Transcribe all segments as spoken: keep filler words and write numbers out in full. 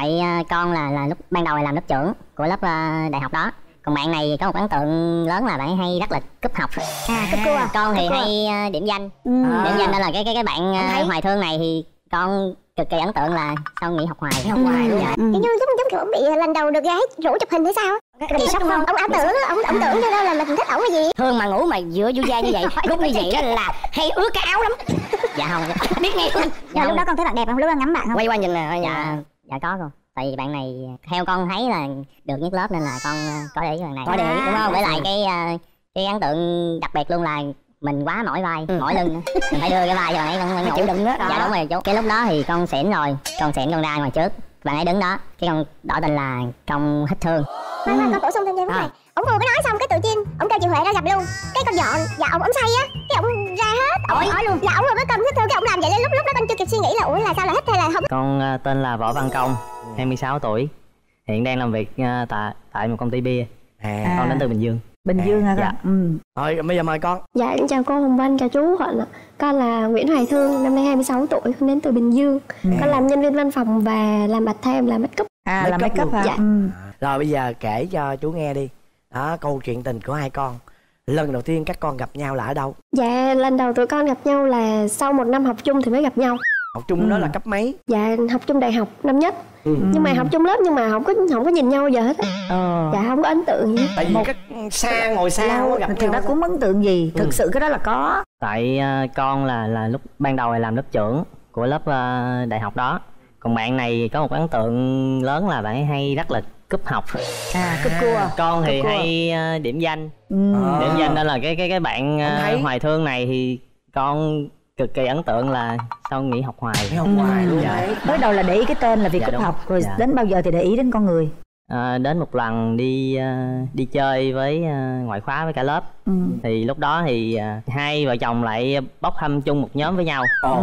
Tại uh, con là là lúc ban đầu là làm lớp trưởng của lớp uh, đại học đó. Còn bạn này có một ấn tượng lớn là bạn ấy hay rất là cúp học. À, cúp cua. Con thì cúp hay uh, điểm danh. Ừ. Điểm danh nên là cái cái cái bạn uh, Hoài Thương này thì con cực kỳ ấn tượng là sao nghỉ học hoài. Học hoài luôn. Dạ. Ừ. Giống giống kiểu ông bị lần đầu được gái rủ chụp hình hay sao? Cái gì sốc không? Ông ảo tưởng á, ông ông tưởng cho đâu là mình thích ổng cái gì? Thương mà ngủ mà giữa vui da như vậy, lúc như vậy đó là hay ướt cái áo lắm. Dạ không. Biết nghe không? Dạ, lúc đó con thấy bạn đẹp không? Lúc đó ngắm bạn không? Quay qua nhìn nè. Dạ dạ có con. Tại vì bạn này theo con thấy là được nhất lớp nên là con có để ý bạn này. Có để ý đúng không? Với lại cái cái ấn tượng đặc biệt luôn là mình quá mỏi vai, ừ. mỏi lưng nữa. Mình phải đưa cái vai cho bạn ấy con ngủ. Chịu đựng đó. Dạ đúng rồi chú. Cái lúc đó thì con xỉn rồi, con xỉn con ra ngoài trước. Bạn ấy đứng đó, cái con tỏ tình là con hít Thương. Mai mai con bổ sung thêm cho vấn này. Ông vừa mới nói xong cái tự nhiên ông kêu chị Huệ ra gặp luôn. Cái con dọn, dạ ông ông say á, cái ông ra hết. Ôi nói luôn. Dạ ông vừa mới cầm hít Thương cái ông làm vậy đến lúc lúc đó con chưa kịp suy nghĩ là ủa là sao là hít hay là không. Con uh, tên là Võ Văn Công, hai mươi sáu tuổi. Hiện đang làm việc uh, tại tại một công ty bia. À. Con đến từ Bình Dương. Bình à, Dương hả con? Dạ. Ừ. Rồi bây giờ mời con. Dạ chào cô Hồng Vân, chào chú Huận ạ. Con là Nguyễn Hoài Thương, năm nay hai mươi sáu tuổi, con đến từ Bình Dương. Ừ. Con làm nhân viên văn phòng và làm part time, làm make up. À, làm make up hả? Dạ. Ừ. Rồi bây giờ kể cho chú nghe đi. Đó, câu chuyện tình của hai con. Lần đầu tiên các con gặp nhau là ở đâu? Dạ, lần đầu tụi con gặp nhau là sau một năm học chung thì mới gặp nhau. Học chung ừ. đó là cấp mấy? Dạ, học chung đại học năm nhất. Ừ. Nhưng mà học chung lớp nhưng mà không có không có nhìn nhau giờ hết. Ờ. Dạ, không có ấn tượng gì hết. Tại vì một... các xa ngồi xa không có gặp thì nhau. đó cũng ấn tượng gì? Thực ừ. sự cái đó là có. Tại uh, con là là lúc ban đầu là làm lớp trưởng của lớp uh, đại học đó. Còn bạn này có một ấn tượng lớn là bạn ấy hay rất là cúp học. À, cúp cua. Con thì cúp hay uh, điểm danh. Ừ. À. Điểm danh nên là cái cái cái bạn uh, Hoài Thương này thì con cực kỳ ấn tượng là sau nghỉ học hoài. Nghỉ học hoài luôn. Dạ. Mới đầu là để ý cái tên là vì dạ, cúp đúng. học rồi Dạ. Đến bao giờ thì để ý đến con người? À, đến một lần đi uh, đi chơi với uh, ngoại khóa với cả lớp. Ừ. Thì lúc đó thì uh, hai vợ chồng lại bốc thăm chung một nhóm với nhau. Ừ.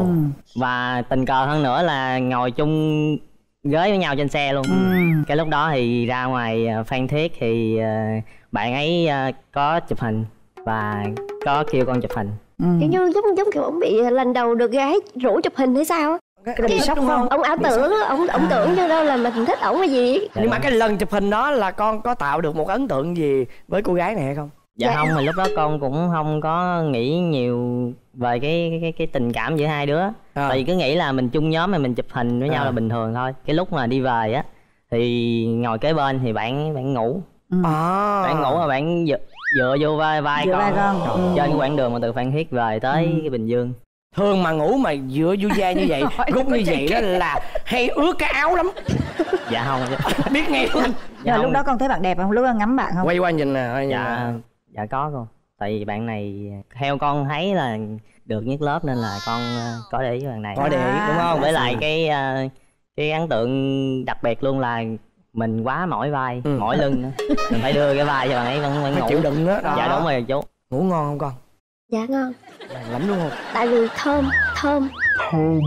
Và tình cờ hơn nữa là ngồi chung ghế với nhau trên xe luôn. Ừ. Cái lúc đó thì ra ngoài Phan Thiết thì uh, bạn ấy uh, có chụp hình và có kêu con chụp hình. Ừ. Kiểu như giống giống kiểu ông bị lần đầu được gái rủ chụp hình hay sao á. Cái, cái bị sốc không? Ông ảo tưởng á, ông ông tưởng cho đâu là mình thích ổng cái gì. Dạ. Nhưng mà cái lần chụp hình đó là con có tạo được một ấn tượng gì với cô gái này hay không? Dạ, dạ. Không, mà lúc đó con cũng không có nghĩ nhiều về cái cái cái tình cảm giữa hai đứa. À. Tại vì cứ nghĩ là mình chung nhóm mà mình chụp hình với à. nhau là bình thường thôi. Cái lúc mà đi về á thì ngồi kế bên thì bạn bạn ngủ. Ừ. À. Bạn ngủ mà bạn dựa, dựa vô vai vai dựa con, vai con. Ừ. Trên cái quãng đường mà từ Phan Thiết về tới ừ. cái Bình Dương. Thường mà ngủ mà dựa vui da như vậy, rút như vậy đó là hay ướt cái áo lắm. Dạ không. Biết nghe không? Dạ lúc đó con thấy bạn đẹp không? Lúc đó ngắm bạn không? Quay qua nhìn nè. Dạ, dạ có con. Tại vì bạn này theo con thấy là được nhất lớp nên là con có để ý bạn này. Có để ý đúng không? Với lại cái cái ấn tượng đặc biệt luôn là mình quá mỏi vai, ừ. mỏi lưng nữa. Mình phải đưa cái vai cho bạn ấy vẫn vẫn ngủ. Chịu đựng đó. Dạ đúng rồi chú. Ngủ ngon không con? Dạ ngon. Lắm đúng không? Tại vì thơm, thơm. Thơm.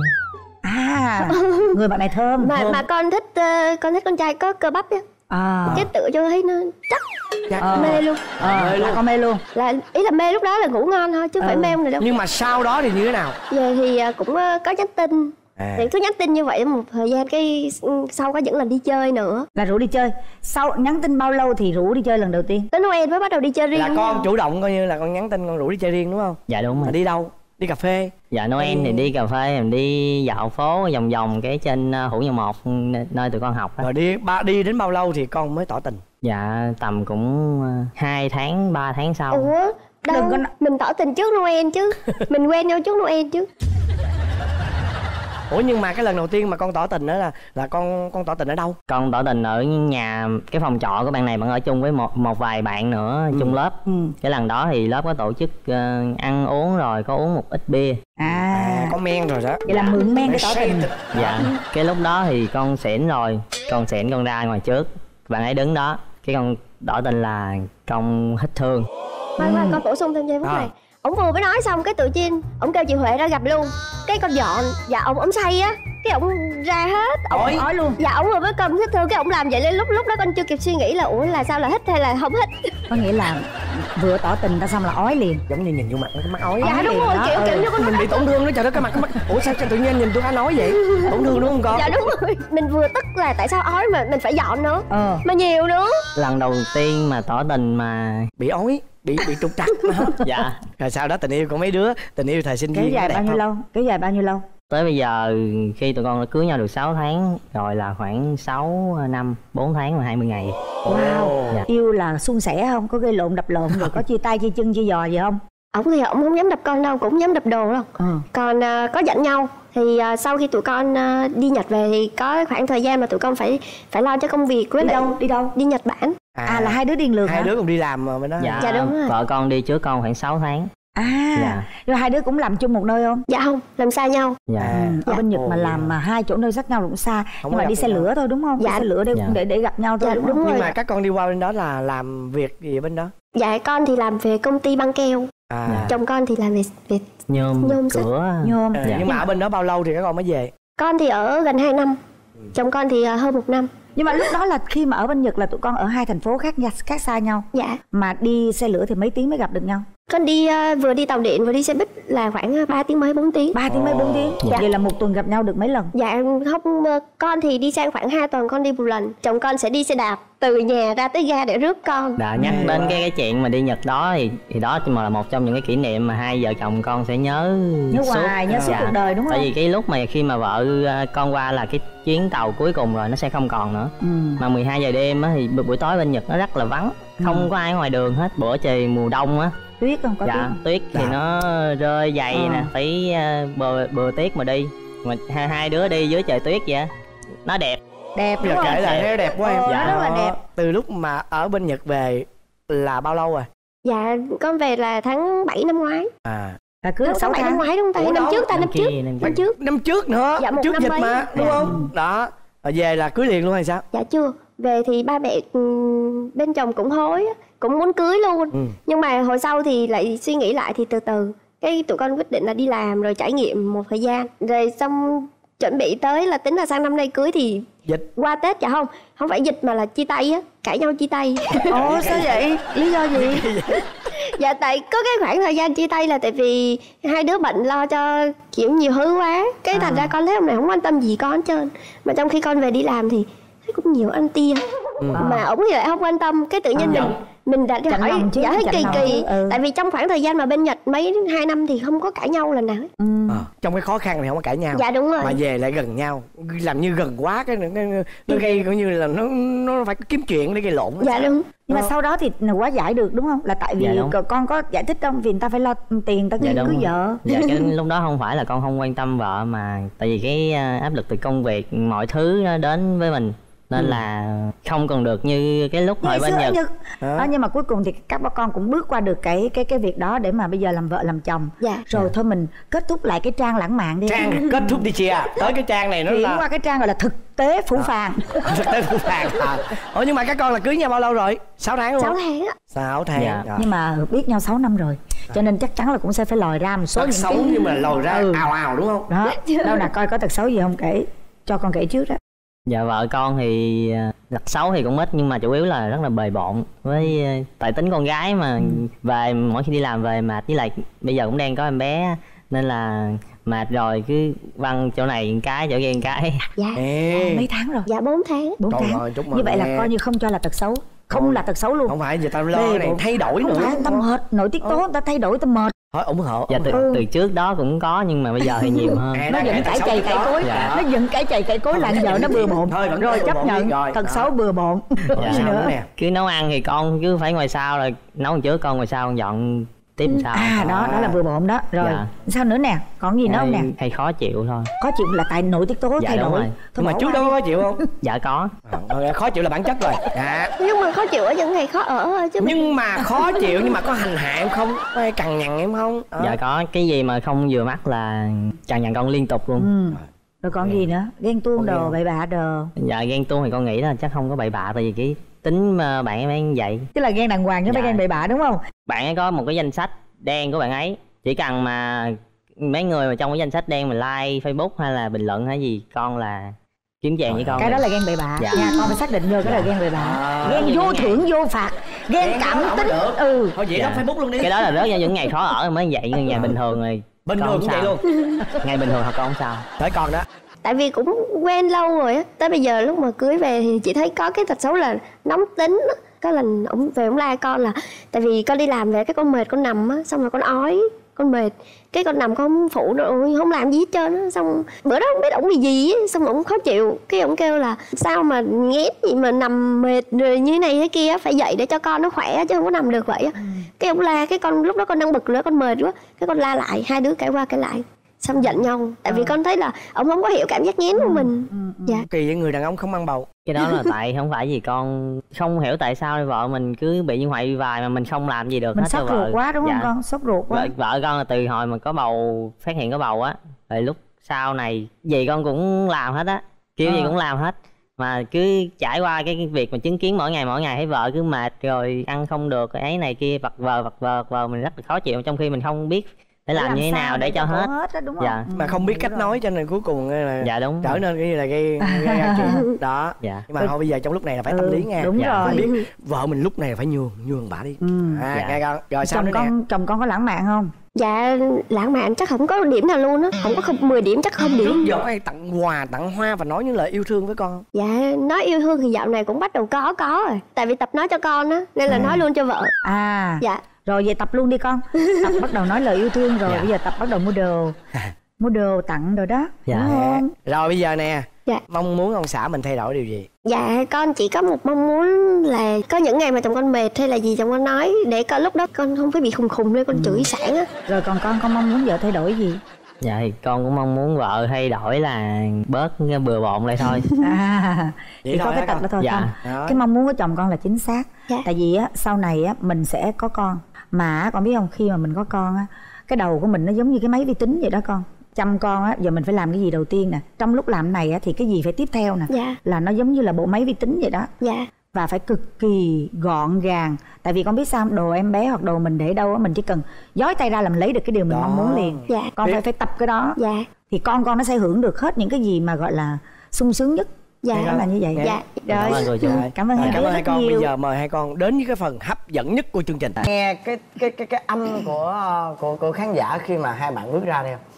À, người bạn này thơm. Mà thơm. mà con thích uh, con thích con trai có cơ bắp á. À. Cái tựa cho thấy nó chắc. À. Mê luôn. À, mê luôn. Là con mê luôn. Là ý là mê lúc đó là ngủ ngon thôi chứ không à. phải mê không này đâu. Nhưng mà sau đó thì như thế nào? Về thì cũng có nhắn tin. À. Thì cứ nhắn tin như vậy một thời gian cái sau có những lần đi chơi nữa. Là rủ đi chơi. Sau nhắn tin bao lâu thì rủ đi chơi lần đầu tiên? Tới Noel mới bắt đầu đi chơi riêng. Là con chủ động coi như là con nhắn tin con rủ đi chơi riêng đúng không? Dạ đúng rồi. Mà đi đâu? Đi cà phê? Dạ Noel thì đi cà phê, mình đi dạo phố vòng vòng cái trên Hữu Nhật một nơi tụi con học đó. Rồi đi ba đi đến bao lâu thì con mới tỏ tình? Dạ tầm cũng hai tháng ba tháng sau. Ủa đâu có... mình tỏ tình trước Noel chứ. Mình quen nhau trước Noel chứ. Ủa nhưng mà cái lần đầu tiên mà con tỏ tình đó là là con con tỏ tình ở đâu? Con tỏ tình ở nhà cái phòng trọ của bạn này, bạn ở chung với một một vài bạn nữa ừ. chung lớp. Ừ. Cái lần đó thì lớp có tổ chức uh, ăn uống rồi có uống một ít bia. À, à có men rồi đó. Vậy là mượn men để tỏ tình. Dạ. Cái lúc đó thì con xỉn rồi, con xỉn con ra ngoài trước, bạn ấy đứng đó, cái con tỏ tình là con hít Thương. Khoan khoan, con bổ sung thêm giây phút này. Ông vừa mới nói xong cái tự nhiên ông kêu chị Huệ ra gặp luôn. Cái con dọn, dạ ông ông say á, cái ông ra hết. Ôi nói luôn. Dạ ông vừa mới cầm hít Thương cái ông làm vậy lên lúc lúc đó con chưa kịp suy nghĩ là ủa là sao là hít hay là không hít. Có nghĩa là vừa tỏ tình ta xong là ói liền. Giống như nhìn vô mặt nó cái mắt ói. Dạ đúng rồi, kiểu kiểu như con Mình bị tổn thương nó, trời đất, cái mặt cái mắt. Ủa sao tự nhiên nhìn tôi đã nói vậy? Tổn thương đúng không con? Dạ đúng rồi. Mình vừa tức là tại sao ói mà mình phải dọn nữa. Ờ. Mà nhiều nữa. Lần đầu tiên mà tỏ tình mà Bị ói, bị bị trục trặc. dạ Rồi sau đó tình yêu của mấy đứa, tình yêu thời sinh Kéo viên dài đẹp bao nhiêu không? lâu? Kéo dài bao nhiêu lâu? tới bây giờ khi tụi con đã cưới nhau được sáu tháng rồi là khoảng sáu năm bốn tháng và hai mươi ngày. Wow. Dạ. Yêu là suôn sẻ không? Có gây lộn đập lộn rồi có chia tay chia chân chia giò gì không? Ổng thì ổng không dám đập con đâu, cũng dám đập đồ đâu. Ừ. Còn uh, có giận nhau thì uh, sau khi tụi con uh, đi Nhật về thì có khoảng thời gian mà tụi con phải phải lo cho công việc. Với Đi lại đâu? Đi đâu? đi Nhật Bản. À, À là hai đứa điên lượt hai hả? đứa cùng đi làm mà bên đó. Dạ, Dạ, đúng rồi. vợ con đi trước con khoảng sáu tháng. À, Dạ. rồi hai đứa cũng làm chung một nơi không? Dạ không, làm xa nhau. Dạ. À. Ừ, ở bên Nhật Ồ, mà vậy làm hả? mà hai chỗ nơi khác nhau cũng xa. Không Nhưng có mà gặp đi được xe nhau. lửa thôi đúng không? Dạ. Đi xe lửa để Dạ. để để gặp nhau thôi Dạ, đúng đúng không? Nhưng rồi. mà các con đi qua bên đó là làm việc gì ở bên đó? Dạ con thì làm về công ty băng keo, À. Dạ. chồng con thì làm về về Nhôm, Nhôm sắt. cửa. Nhôm. À, Dạ. nhưng mà ở bên đó bao lâu thì các con mới về? con thì ở gần hai năm, chồng con thì uh, hơn một năm. Nhưng mà lúc đó là khi mà ở bên Nhật là tụi con ở hai thành phố khác nha, khác xa nhau. Dạ Mà đi xe lửa thì mấy tiếng mới gặp được nhau? con đi uh, vừa đi tàu điện vừa đi xe buýt là khoảng uh, ba tiếng mấy bốn tiếng. Ba tiếng mấy bốn tiếng? Dạ. Vậy là một tuần gặp nhau được mấy lần? Dạ không, uh, con thì đi sang khoảng hai tuần con đi một lần. Chồng con sẽ đi xe đạp từ nhà ra tới ga để rước con. Đã nhắc Ừ. đến cái cái chuyện mà đi Nhật đó thì thì đó mà là một trong những cái kỷ niệm mà hai vợ chồng con sẽ nhớ Nhớ suốt. hoài, nhớ suốt Dạ. cuộc đời đúng Tại không? vì cái lúc mà khi mà vợ à, con qua là cái chuyến tàu cuối cùng rồi, nó sẽ không còn nữa. Ừ. Mà mười hai giờ đêm á thì bu- buổi tối bên Nhật nó rất là vắng, không Ừ. có ai ngoài đường hết. Bữa trời mùa đông á, Tuyết không? Có tuyết dạ không? tuyết thì Dạ. nó rơi dày Ờ. nè, phải à, bờ bờ tuyết mà đi. Mà hai, hai đứa đi dưới trời tuyết vậy á, nó đẹp. Đẹp đúng Giờ không? kể lại thấy đẹp quá em. Ờ, nó rất là đẹp. Từ lúc mà ở bên Nhật về là bao lâu rồi? Dạ con về là tháng bảy năm ngoái. À, Là cưới được Tháng sáu bảy năm tháng. ngoái đúng không ta? Ủa Năm đâu? trước ta, năm trước. kia, năm Năm kia. trước. năm trước nữa, Dạ, một trước năm dịch mấy. mà đúng Dạ. không? Đó, rồi về là cưới liền luôn hay sao? Dạ chưa. Về thì ba mẹ ừm, bên chồng cũng hối á, cũng muốn cưới luôn. Ừ. Nhưng mà hồi sau thì lại suy nghĩ lại thì từ từ cái tụi con quyết định là đi làm rồi trải nghiệm một thời gian. Rồi xong chuẩn bị tới là tính là sang năm nay cưới thì Dịch. qua Tết. Dạ không, không phải dịch mà là chia tay á, cãi nhau chia tay. Ồ sao vậy? Lý do gì? Dạ tại có cái khoảng thời gian chia tay là tại vì hai đứa bận lo cho kiểu nhiều thứ quá. Cái thành À. ra con thấy ông này không quan tâm gì con hết trơn. Mà trong khi con về đi làm thì thấy cũng nhiều anh tia. Ừ. Mà ổng thì lại không quan tâm. Cái tự nhiên À. mình mình đã đi Chạnh hỏi lòng chứ, dạ thấy chạnh kỳ lòng. kỳ. Ừ. Tại vì trong khoảng thời gian mà bên Nhật mấy hai năm thì không có cãi nhau lần nào hết. Ừ. Ờ, trong cái khó khăn này không có cãi nhau. Dạ đúng rồi. Mà về lại gần nhau, làm như gần quá cái nó, nó, nó gây coi như là nó nó phải kiếm chuyện để gây lộn. Dạ đúng. Nhưng mà Ờ. sau đó thì quá giải được đúng không? Là tại vì Dạ, đúng. c- con có giải thích không? Vì người ta phải lo tiền, ta Dạ, cưới đúng. vợ. Dạ cái lúc đó không phải là con không quan tâm vợ, mà tại vì cái à, áp lực từ công việc, mọi thứ nó đến với mình nên Ừ. là không còn được như cái lúc hồi Ngày bên xưa Nhật. Nhật. Đó. Đó, nhưng mà cuối cùng thì các bà con cũng bước qua được cái cái cái việc đó để mà bây giờ làm vợ làm chồng. Dạ. Rồi thôi mình kết thúc lại cái trang lãng mạn đi. Trang kết thúc đi chia. Tới cái trang này nó Chuyển là qua cái trang gọi là thực tế phủ phàng. thực tế phụ phàng. À. Ủa nhưng mà các con là cưới nhau bao lâu rồi? sáu tháng luôn. sáu tháng á. sáu tháng. Dạ. Rồi. Nhưng mà biết nhau sáu năm rồi, cho nên chắc chắn là cũng sẽ phải lòi ra một số Tật những xấu cái nhưng mà lòi ra Ừ. ào ào đúng không? đó. Đâu nè coi có tật xấu gì không, kể cho con kể trước đó. Dạ vợ con thì à, tật xấu thì cũng ít, nhưng mà chủ yếu là rất là bề bộn. Với à, tại tính con gái mà về mỗi khi đi làm về mệt, với lại bây giờ cũng đang có em bé nên là mệt rồi cứ văng chỗ này một cái chỗ kia một cái. Dạ. Ê. Mấy tháng rồi? Dạ bốn tháng. Bốn Trời tháng. ơi, chúc mừng Như vậy là nghe. coi như không cho là tật xấu, không Thôi. là tật xấu luôn. Không phải giờ tao lo Bề cái này bộn. thay đổi Không nữa. phải, ta mệt, nội tiết tố người ta thay đổi ta mệt. Thôi ủng hộ. Dạ ủng từ, hộ. Ừ. từ trước đó cũng có, nhưng mà bây giờ thì nhiều hơn. À, Nó đang vẫn kể tật cãi xấu chày trước cãi đó. cối, Dạ. nó vẫn cãi chày cãi cối là vợ nó bừa bộn. Thôi, vẫn Rồi bừa chấp bộn nhận đi, rồi. tật Đó. xấu bừa bộn. Rồi, Gì sao nữa? nữa nè? Cứ nấu ăn thì con cứ phải ngoài sau, rồi nấu trước con ngoài sau con dọn tiếp sau. À đó, đó là bừa bộn đó. Rồi Dạ. sao nữa nè, còn gì nữa không nè? hay, hay khó chịu thôi. Khó chịu là tại nội tiết tố Dạ, thay đúng đổi. rồi. Thôi Nhưng mà bỏ trước qua đó đi. có chịu không? Dạ có. À, khó chịu là bản chất rồi. Dạ. Nhưng mà khó chịu ở những ngày khó ở thôi chứ. Nhưng mà khó chịu nhưng mà có hành hạ em không? Có hay cằn nhằn em không? Đó. Dạ có, cái gì mà không vừa mắt là chằn nhằn con liên tục luôn. Ừ. Rồi còn gì nữa? Ghen tuông Còn gì đồ, không? bậy bạ đồ. Dạ ghen tuông thì con nghĩ là chắc không có bậy bạ, tại vì cái tính mà bạn em ấy như vậy. Tức là ghen đàng hoàng chứ không phải Dạ. ghen bậy bạ đúng không? Bạn ấy có một cái danh sách đen của bạn ấy, chỉ cần mà mấy người mà trong cái danh sách đen mà like Facebook hay là bình luận hay gì con là kiếm chàng với con. Cái đó là ghen bậy bạ. Dạ. Nha, con phải xác định vô cái là ghen bậy bạ. À, Ghen vô thưởng vô phạt, ghen Ghen cảm đó tính. không được. Ừ. Thôi vậy đó Facebook luôn đi. Cái đó là rớt ra những ngày khó ở mới vậy, nhưng ngày bình thường rồi Bình con thường không cũng vậy sao. luôn. Ngày bình thường họ con không sao. Tới con đó. Tại vì cũng quen lâu rồi á, tới bây giờ lúc mà cưới về thì chị thấy có cái tật xấu là nóng tính á. Có lần ổng về ổng la con là tại vì con đi làm về cái con mệt con nằm á, xong rồi con ói, con mệt, cái con nằm con không phụ nó không làm gì hết trơn á. Xong bữa đó không biết ổng bị gì á, xong ổng khó chịu, cái ổng kêu là sao mà nghét gì mà nằm mệt rồi như này thế kia, phải dậy để cho con nó khỏe chứ không có nằm được vậy á. Ừ. Cái ổng la, cái con lúc đó con đang bực nữa, con mệt quá, cái con la lại, hai đứa cãi qua cãi lại, xong giận nhau. Tại vì con thấy là ổng không có hiểu cảm giác nghén của mình. Dạ. Kỳ với người đàn ông không ăn bầu. Cái đó là tại không phải gì con không hiểu tại sao vợ mình cứ bị như vậy đi vài mà mình không làm gì được Mình hết cho sốt vợ. ruột quá đúng không Dạ. con? Sốt ruột quá. Vợ, vợ con là từ hồi mà có bầu, phát hiện có bầu á, rồi lúc sau này gì con cũng làm hết á, kiểu À. gì cũng làm hết, mà cứ trải qua cái việc mà chứng kiến mỗi ngày mỗi ngày thấy vợ cứ mệt rồi ăn không được ấy này kia, vật vờ vật vờ vật vờ mình rất là khó chịu, trong khi mình không biết để làm, làm như thế sao nào để để cho cho hết. hết đó, đúng không? Dạ. Ừ, Mà không biết cách rồi. nói cho nên cuối cùng là Dạ đúng. trở nên cái là gây gây ra chuyện đó. Dạ. Nhưng mà thôi bây giờ trong lúc này là phải Ừ, tâm lý nha. đúng Dạ. rồi. Phải biết vợ mình lúc này là phải nhường nhường bà đi. Ừ. À, Dạ. nghe con. Rồi sao Chồng nữa nè? con chồng con có lãng mạn không? Dạ, lãng mạn chắc không có điểm nào luôn á, không có không mười điểm chắc không Trước điểm. giờ hay tặng quà, tặng hoa và nói những lời yêu thương với con. Dạ, nói yêu thương thì dạo này cũng bắt đầu có có rồi. Tại vì tập nói cho con á, nên là À. nói luôn cho vợ. À. Dạ. Rồi về tập luôn đi con. Tập bắt đầu nói lời yêu thương rồi, Dạ. bây giờ tập bắt đầu mua đồ. Mua đồ tặng rồi đó. Dạ. Đúng không? Rồi bây giờ nè, Dạ. mong muốn ông xã mình thay đổi điều gì? Dạ, con chỉ có một mong muốn là có những ngày mà chồng con mệt hay là gì chồng con nói, để có lúc đó con không phải bị khùng khùng lên con chửi sảng á. Rồi còn con con mong muốn vợ thay đổi gì? Dạ thì con cũng mong muốn vợ thay đổi là bớt bừa bộn lại thôi. À, Vậy chỉ thôi có hả cái tật con? đó thôi Dạ. không? Đó. Cái mong muốn của chồng con là chính xác. Dạ. Tại vì á sau này á mình sẽ có con, mà con biết không, khi mà mình có con á, cái đầu của mình nó giống như cái máy vi tính vậy đó con. Chăm con á, giờ mình phải làm cái gì đầu tiên nè, trong lúc làm này á thì cái gì phải tiếp theo nè. Dạ. Là nó giống như là bộ máy vi tính vậy đó. Dạ. Và phải cực kỳ gọn gàng. Tại vì con biết sao không? Đồ em bé hoặc đồ mình để đâu á, mình chỉ cần dối tay ra là mình lấy được cái điều mình Đó. mong muốn liền. Dạ. Con phải phải tập cái đó. Dạ. Thì con con nó sẽ hưởng được hết những cái gì mà gọi là sung sướng nhất. Dạ. Đó là như vậy. Dạ. Rồi. Cảm ơn cô chú. Cảm ơn Rồi, hai cảm đứa ơn hai rất con. nhiều. Bây giờ mời hai con đến với cái phần hấp dẫn nhất của chương trình. Nghe cái cái cái cái âm của của của khán giả khi mà hai bạn bước ra đây không?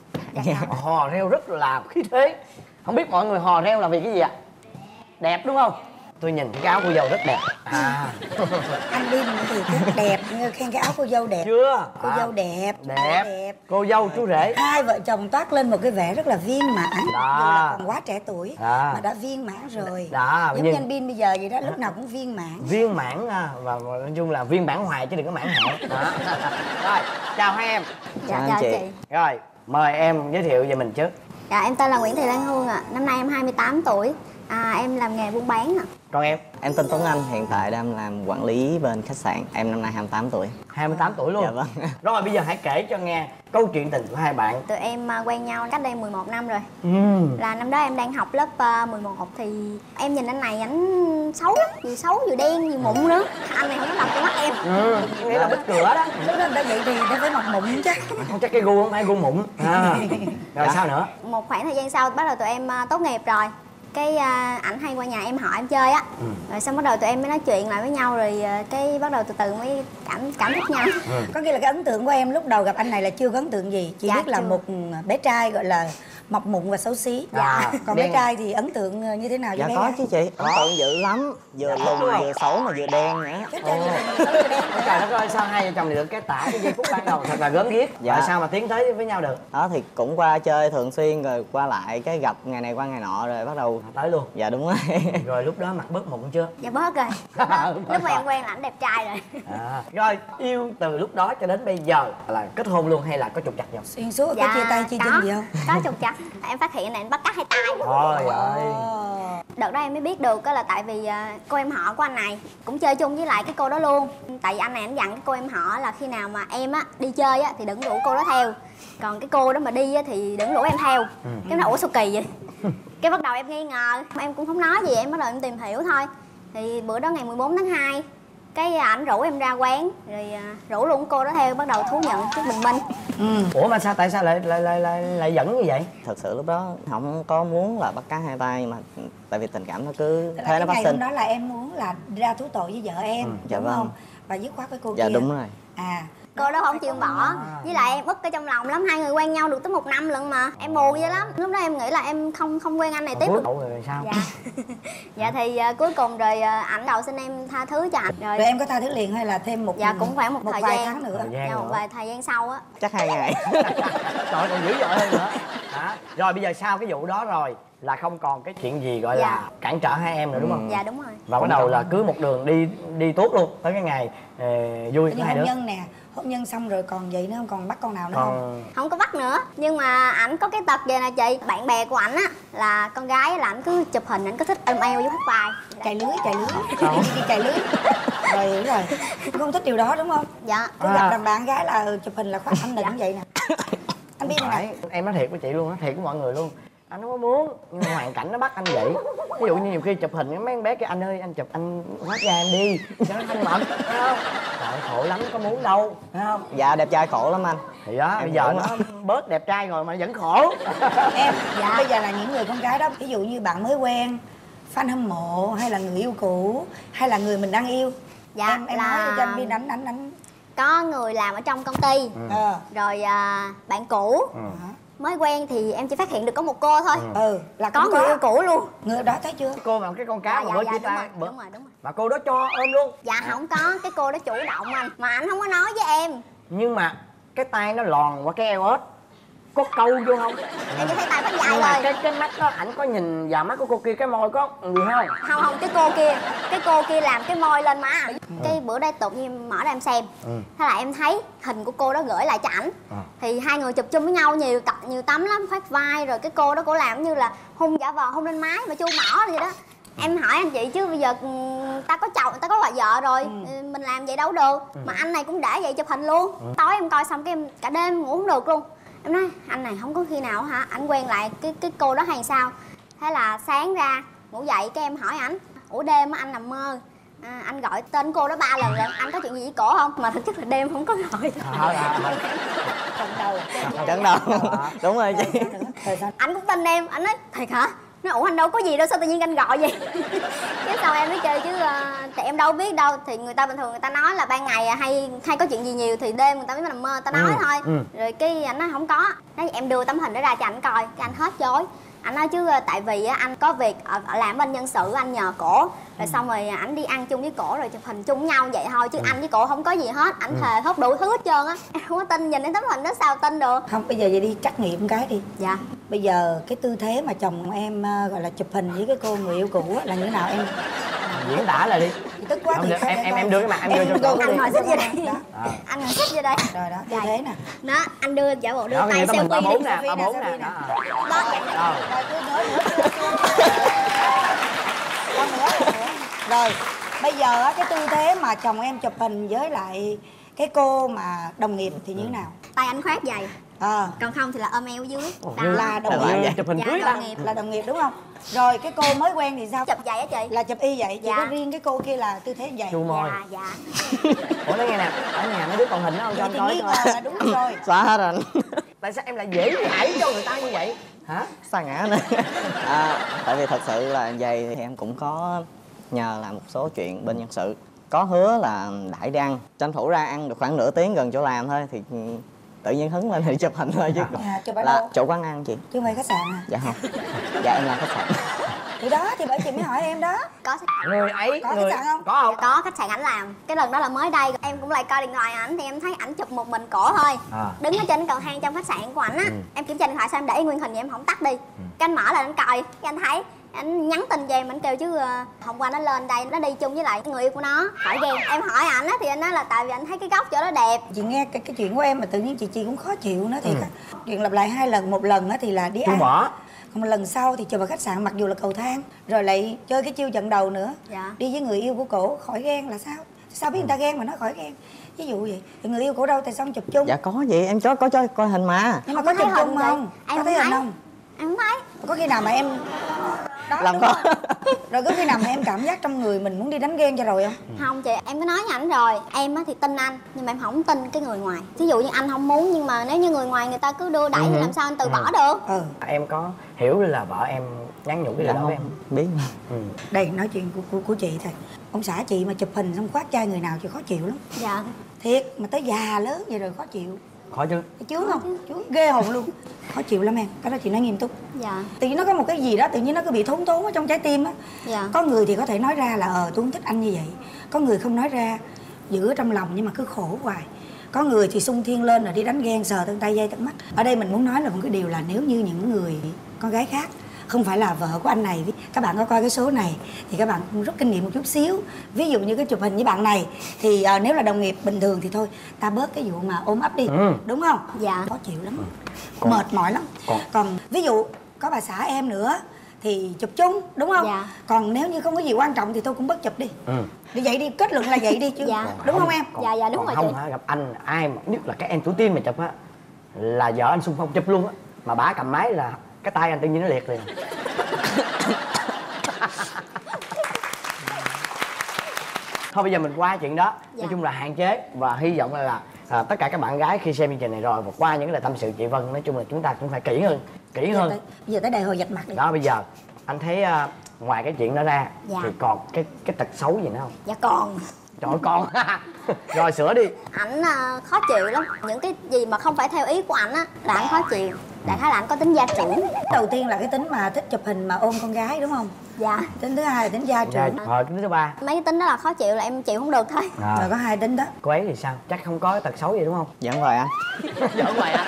Hò reo rất là khí thế. Không biết mọi người hò reo là vì cái gì ạ? Đẹp đúng không? Tôi nhìn cái áo cô dâu rất đẹp. À. Anh Bin thì cũng đẹp, khen cái áo cô dâu đẹp. Chưa? Cô À, dâu đẹp. đẹp. đẹp. Cô dâu chú rể. Hai vợ chồng toát lên một cái vẻ rất là viên mãn. Dù Đó. là còn quá trẻ tuổi Đó. mà đã viên mãn rồi. Đó, Giống nhưng- như anh Bin bây giờ vậy đó, lúc nào cũng viên mãn. Viên mãn à, và, và nói chung là viên mãn hoài chứ đừng có mãn hạn. Đó. Rồi, chào hai em. Dạ chào chị. Rồi, mời em giới thiệu về mình trước. Dạ em tên là Nguyễn Thị Lan Hương ạ. Năm nay em hai mươi tám tuổi. À, em làm nghề buôn bán ạ. Còn em? Em tên Tuấn Anh, hiện tại đang làm quản lý bên khách sạn. Em năm nay hai mươi tám tuổi. hai mươi tám tuổi luôn. Dạ vâng. Rồi bây giờ hãy kể cho nghe câu chuyện tình của hai bạn. Tụi em à, quen nhau cách đây mười một năm rồi. Ừ. Là năm đó em đang học lớp à, mười một thì em nhìn anh này ảnh xấu lắm, vừa xấu vừa đen vừa mụn nữa. Anh này không có lọt trong mắt em. Ừ, nghĩa là bích cửa đó. Lúc đó đã vậy thì nó phải mặc mụn chứ. Không chắc cái gu không phải gu mụn. À. Rồi sao nữa? Một khoảng thời gian sau bắt đầu tụi em à, tốt nghiệp rồi. Cái à, ảnh hay qua nhà em hỏi em chơi á. Ừ. Rồi xong bắt đầu tụi em mới nói chuyện lại với nhau rồi à, cái bắt đầu từ từ mới cảm cảm thích nhau. Có nghĩa là cái ấn tượng của em lúc đầu gặp anh này là chưa có ấn tượng gì. Chỉ Dạ, biết là chưa. một bé trai gọi là mọc mụn và xấu xí. Dạ. Còn Đen. bé trai thì ấn tượng như thế nào Dạ cho bé có gái? chứ chị, ấn tượng dữ lắm. Vừa Dạ, lùn, đúng không? vừa xấu mà vừa đen nữa. Chết trời, xấu cho đen. Ôi trời đất ơi, sao hai vợ chồng này được cái tả cái giây phút ban đầu thật là gớm ghiếc. Dạ. Tại sao mà tiến tới với nhau được? Đó thì cũng qua chơi thường xuyên rồi qua lại cái gặp ngày này qua ngày nọ rồi bắt đầu. Tới luôn. Dạ đúng rồi. Rồi lúc đó mặt bớt mụn chưa? Dạ bớt rồi. Lúc, đó, lúc mà em quen là ảnh đẹp trai rồi. À. Rồi yêu từ lúc đó cho đến bây giờ là kết hôn luôn hay là có trục trặc gì không? Xuyên suốt có chia tay chia chân gì không? Có trục trặc. Em phát hiện này anh bắt cắt hai tay. Trời ơi. Đợt đó em mới biết được á là tại vì à, cô em họ của anh này cũng chơi chung với lại cái cô đó luôn. Tại vì anh này anh dặn cái cô em họ là khi nào mà em á đi chơi á thì đừng rủ cô đó theo. Còn cái cô đó mà đi á thì đừng rủ em theo. Ừ. Cái nó ủa sao kỳ vậy? Cái bắt đầu em nghi ngờ, em cũng không nói gì, em bắt đầu em tìm hiểu thôi. Thì bữa đó ngày mười bốn tháng hai Cái ảnh rủ em ra quán rồi à, rủ luôn cô đó theo, bắt đầu thú nhận trước bình minh. Ừ. Ủa mà sao tại sao lại lại lại lại, lại dẫn như vậy? Thật sự lúc đó không có muốn là bắt cá hai tay, mà tại vì tình cảm nó cứ thế nó phát sinh. Ngày hôm đó là em muốn là ra thú tội với vợ em, ừ, dạ đúng vâng. không? Và dứt khoát với cô dạ, kia. Dạ đúng rồi. À, cô đó không chịu bỏ, với lại em ức ở trong lòng lắm, hai người quen nhau được tới một năm lận mà em buồn vậy lắm. Lúc đó em nghĩ là em không không quen anh này tiếp được. Rồi sao? Dạ. Dạ thì uh, cuối cùng rồi uh, ảnh đầu xin em tha thứ cho ảnh rồi. Rồi em có tha thứ liền hay là thêm một Dạ cũng khoảng một, một thời vài gian tháng nữa. Thời gian dạ, một nữa. vài thời gian sau á. Chắc hai ngày. Trời còn dữ dội hơn nữa. Hả? Rồi bây giờ sau cái vụ đó rồi là không còn cái chuyện gì gọi Dạ. là cản trở hai em nữa đúng không? Dạ đúng rồi. Và bắt đầu là cứ một đường đi đi tốt luôn tới cái ngày ờ, vui của Như hai hôn đứa. nhân nè, hôn nhân xong rồi còn vậy nữa không? Còn bắt con nào nữa không? Còn Không có bắt nữa, nhưng mà ảnh có cái tật vậy nè chị, bạn bè của ảnh á là con gái là ảnh cứ chụp hình, ảnh cứ thích ôm eo với hút vai. Chạy lưới, chạy lưới. Đi, đi, đi chạy lưới. Rồi hiểu rồi. Không thích điều đó đúng không? Dạ. Cứ gặp đàn bạn gái là ừ, chụp hình là khoác anh định Dạ. vậy nè. Anh biết nè. phải, em nói thiệt với chị luôn á, thiệt với mọi người luôn. Anh không có muốn, nhưng mà hoàn cảnh nó bắt anh vậy. Ví dụ như nhiều khi chụp hình với mấy con bé kia, anh ơi anh chụp anh khoác da em đi cho nó thanh mật, thấy không? Trời khổ lắm, có muốn đâu, thấy không? Dạ đẹp trai khổ lắm anh. Thì đó, Em bây giờ hiểu nó bớt đẹp trai rồi mà vẫn khổ. Em, dạ. Bây giờ là những người con gái đó, ví dụ như bạn mới quen, fan hâm mộ hay là người yêu cũ hay là người mình đang yêu. Dạ em, em là... nói cho anh biết đánh đánh đánh. Có người làm ở trong công ty, Ừ. Ờ. rồi à, bạn cũ. Ừ. Mới quen thì em chỉ phát hiện được có một cô thôi. Ừ, là Có cũng người yêu cũ luôn. người đó thấy chưa? Cô mà cái con cá Dạ, mà dạ, bữa dạ, chia đúng tay rồi, bữa đúng rồi, đúng rồi. mà cô đó cho ôm luôn. Dạ không có, cái cô đó chủ động anh, mà anh không có nói với em. Nhưng mà cái tay nó lòn qua cái eo ếch, có câu vô không? Em chỉ thấy tay bắt Nhưng dài mà thôi. cái cái mắt đó ảnh có nhìn vào mắt của cô kia, cái môi có gì không? Không không, cái cô kia, cái cô kia làm cái môi lên má ảnh. Cái bữa đây tự nhiên mở ra em xem. Ừ. Thế là em thấy hình của cô đó gửi lại cho ảnh. À. Thì hai người chụp chung với nhau nhiều tập nhiều tấm lắm, phát vai rồi cái cô đó cô làm như là hôn giả vờ, hôn lên mái và chu mỏ vậy đó. Em hỏi anh chị chứ bây giờ ừ, ta có chồng, ta có bà vợ rồi, ừ. mình làm vậy đâu được. Ừ. Mà anh này cũng đã vậy chụp hình luôn. Ừ. Tối em coi xong cái em cả đêm ngủ không được luôn. Em nói anh này không có khi nào hả anh quen lại cái cái cô đó hay sao. Thế là sáng ra ngủ dậy cái em hỏi ảnh, ủa đêm á anh nằm mơ à, anh gọi tên cô đó ba lần rồi, anh có chuyện gì với cổ không? Mà thực chất là đêm không có gọi. À, à, à. Trận đầu. Chẳng đâu. Đúng rồi chị. Anh cũng tin em, anh nói thiệt hả? Nó ủa anh đâu có gì đâu, sao tự nhiên anh gọi vậy? Cái sau em mới chơi chứ uh, thì em đâu biết đâu. Thì người ta bình thường người ta nói là ban ngày hay hay có chuyện gì nhiều thì đêm người ta mới nằm mơ, người ta nói Ừ, thôi. ừ. Rồi cái anh nói không có. Nói em đưa tấm hình đó ra cho anh coi, cái anh hết chối. Anh nói chứ tại vì anh có việc ở, ở làm bên nhân sự, anh nhờ cổ rồi xong rồi ảnh đi ăn chung với cổ rồi chụp hình chung với nhau vậy thôi chứ anh với cổ không có gì hết. Ảnh thề thốt đủ thứ hết trơn á. Em không có tin, nhìn đến tấm hình đó sao tin được. Không, bây giờ vậy đi trắc nghiệm cái đi. Dạ. Bây giờ cái tư thế mà chồng em uh, gọi là chụp hình với cái cô người yêu cũ á, là như thế nào em? Diễn tả lại đi. Tức quá Không thì được, khai em- ra em- coi. em đưa cái mặt em đưa cho đưa cô. cái Anh đi. ngồi xích vô đây. Đó. À. Anh ngồi xích vô đây. Rồi đó, tư Dạ. thế nè. Đó, anh đưa giả bộ đưa Đó, tay nghe tấm hình ba selfie bốn đi. nè, ba bốn selfie nè. nè. Đó. Đó. Rồi. Rồi cứ nói nữa, chưa, chưa. Con nữa, con nữa. Rồi, bây giờ á, cái tư thế mà chồng em chụp hình với lại cái cô mà đồng nghiệp thì như thế nào? Tay anh khoát giày, Ờ, còn không thì là ôm eo dưới. Đó. là đồng Là nghiệp. chụp hình Dạ, cưới đồng đó. nghiệp. Là đồng nghiệp đúng không? Rồi cái cô mới quen thì sao? Chụp giày á chị. Là chụp y vậy, chỉ Dạ. có riêng cái cô kia là tư thế vậy. Chu môi. Dạ, dạ. Ủa nói nghe nè, ở nhà mấy đứa còn hình đó không cho Vậy anh thì coi nghi coi. ngờ là đúng rồi. Xóa hết anh. Tại sao em lại dễ dãi cho người ta như vậy? Hả? Sa ngã nữa. À, tại vì thật sự là vậy thì em cũng có nhờ làm một số chuyện bên nhân sự. Có hứa là đãi đi ăn, tranh thủ ra ăn được khoảng nửa tiếng gần chỗ làm thôi thì tự nhiên hứng lên thì chụp hình thôi chứ. À, chụp ở Là đâu? chỗ quán ăn chị. Chứ không phải khách sạn à? Dạ không. Dạ em làm khách sạn. Thì đó, thì bởi chị mới hỏi em đó. Có khách sạn. Người ấy, Có người... khách sạn không? Có không? Có khách sạn ảnh làm. Cái lần đó là mới đây, em cũng lại coi điện thoại ảnh thì em thấy ảnh chụp một mình cổ thôi. À. Đứng ở trên cầu thang trong khách sạn của ảnh á. Ừ. Em kiểm tra điện thoại sao em để nguyên hình vậy em không tắt đi. Cái anh mở lên anh coi, cái anh thấy anh nhắn tin cho em, anh kêu chứ uh, hôm qua nó lên đây nó đi chung với lại người yêu của nó, hỏi ghen. Em hỏi ảnh á thì anh nói là tại vì anh thấy cái góc chỗ đó đẹp. Chị nghe cái, cái chuyện của em mà tự nhiên chị chị cũng khó chịu nữa thiệt á. Chuyện lặp lại hai lần, một lần á thì là đi Chu ăn. mỏ. Còn một lần sau thì chụp ở khách sạn mặc dù là cầu thang. Rồi lại chơi cái chiêu trận đầu nữa. Dạ. Đi với người yêu của cổ khỏi ghen là sao? Sao biết người ta ghen mà nó khỏi ghen? Ví dụ vậy. Thì người yêu cổ đâu tại sao không chụp chung? Dạ có gì em cho có cho coi hình mà. Nhưng mà Không có chụp thấy chung hình không? vậy. Em Có không thấy hình thấy. không? Em không thấy. Có khi nào mà em đó, làm khó. Rồi có khi nào mà em cảm giác trong người mình muốn đi đánh ghen cho rồi không? Không chị, em có nói với ảnh rồi. Em á thì tin anh, nhưng mà em không tin cái người ngoài. Ví dụ như anh không muốn, nhưng mà nếu như người ngoài người ta cứ đưa đẩy thì làm sao anh từ bỏ được. Ừ. Em có hiểu là vợ em nhắn nhủ cái gì Dạ đó không với em? biết. Ừ. Đây nói chuyện của, của, của chị thôi. Ông xã chị mà chụp hình xong khoát trai người nào chị khó chịu lắm. Dạ. Thiệt, mà tới già lớn vậy rồi khó chịu. Khó chứ. Chướng không? Chướng ghê hồn luôn. Khó chịu lắm em, cái đó chị nói nghiêm túc. Dạ. Tự nhiên nó có một cái gì đó tự nhiên nó cứ bị thốn thốn ở trong trái tim á. Dạ. Có người thì có thể nói ra là ờ tôi không thích anh như vậy. Có người không nói ra, giữ ở trong lòng nhưng mà cứ khổ hoài. Có người thì sung thiên lên rồi đi đánh ghen, sờ tận tay dây tận mắt. Ở đây mình muốn nói là một cái điều là nếu như những người con gái khác không phải là vợ của anh này, các bạn có coi cái số này thì các bạn cũng rút kinh nghiệm một chút xíu. Ví dụ như cái chụp hình với bạn này thì uh, nếu là đồng nghiệp bình thường thì thôi ta bớt cái vụ mà ôm ấp đi, ừ. đúng không? Dạ. Khó chịu lắm, Còn... mệt mỏi lắm. Còn... Còn ví dụ có bà xã em nữa thì chụp chung, đúng không? Dạ. Còn nếu như không có gì quan trọng thì tôi cũng bớt chụp đi. Ừ. Đi vậy đi, kết luận là vậy đi chứ. Dạ. Đúng không em? Còn, Dạ dạ đúng còn rồi không chị. hả, gặp anh ai mà nhất là các em tuổi teen mà chụp á là vợ anh xung phong chụp luôn á, mà bả cầm máy là cái tay anh tự nhiên nó liệt liền. Thôi bây giờ mình qua chuyện đó. Dạ. Nói chung là hạn chế và hy vọng là, là à, tất cả các bạn gái khi xem chương trình này rồi và qua những lời tâm sự chị Vân, nói chung là chúng ta cũng phải kỹ hơn, kỹ hơn. Tới, bây giờ tới đây hồi giặt mặt đi. Đó bây giờ anh thấy uh, ngoài cái chuyện đó ra dạ. thì còn cái cái tật xấu gì nữa không? Dạ còn. Trời ơi, con. Rồi sửa đi. Ảnh uh, khó chịu lắm. Những cái gì mà không phải theo ý của ảnh á là ảnh khó chịu. Đại khái là ảnh có tính gia trưởng. Đầu tiên là cái tính mà thích chụp hình mà ôm con gái, đúng không? Dạ. Tính thứ hai là tính gia trưởng. Rồi tính thứ ba. Mấy cái tính đó là khó chịu, là em chịu không được thôi. À. Rồi có hai tính đó. Cô ấy thì sao? Chắc không có tật xấu gì đúng không? Dạ không phải anh. Dạ không phải anh.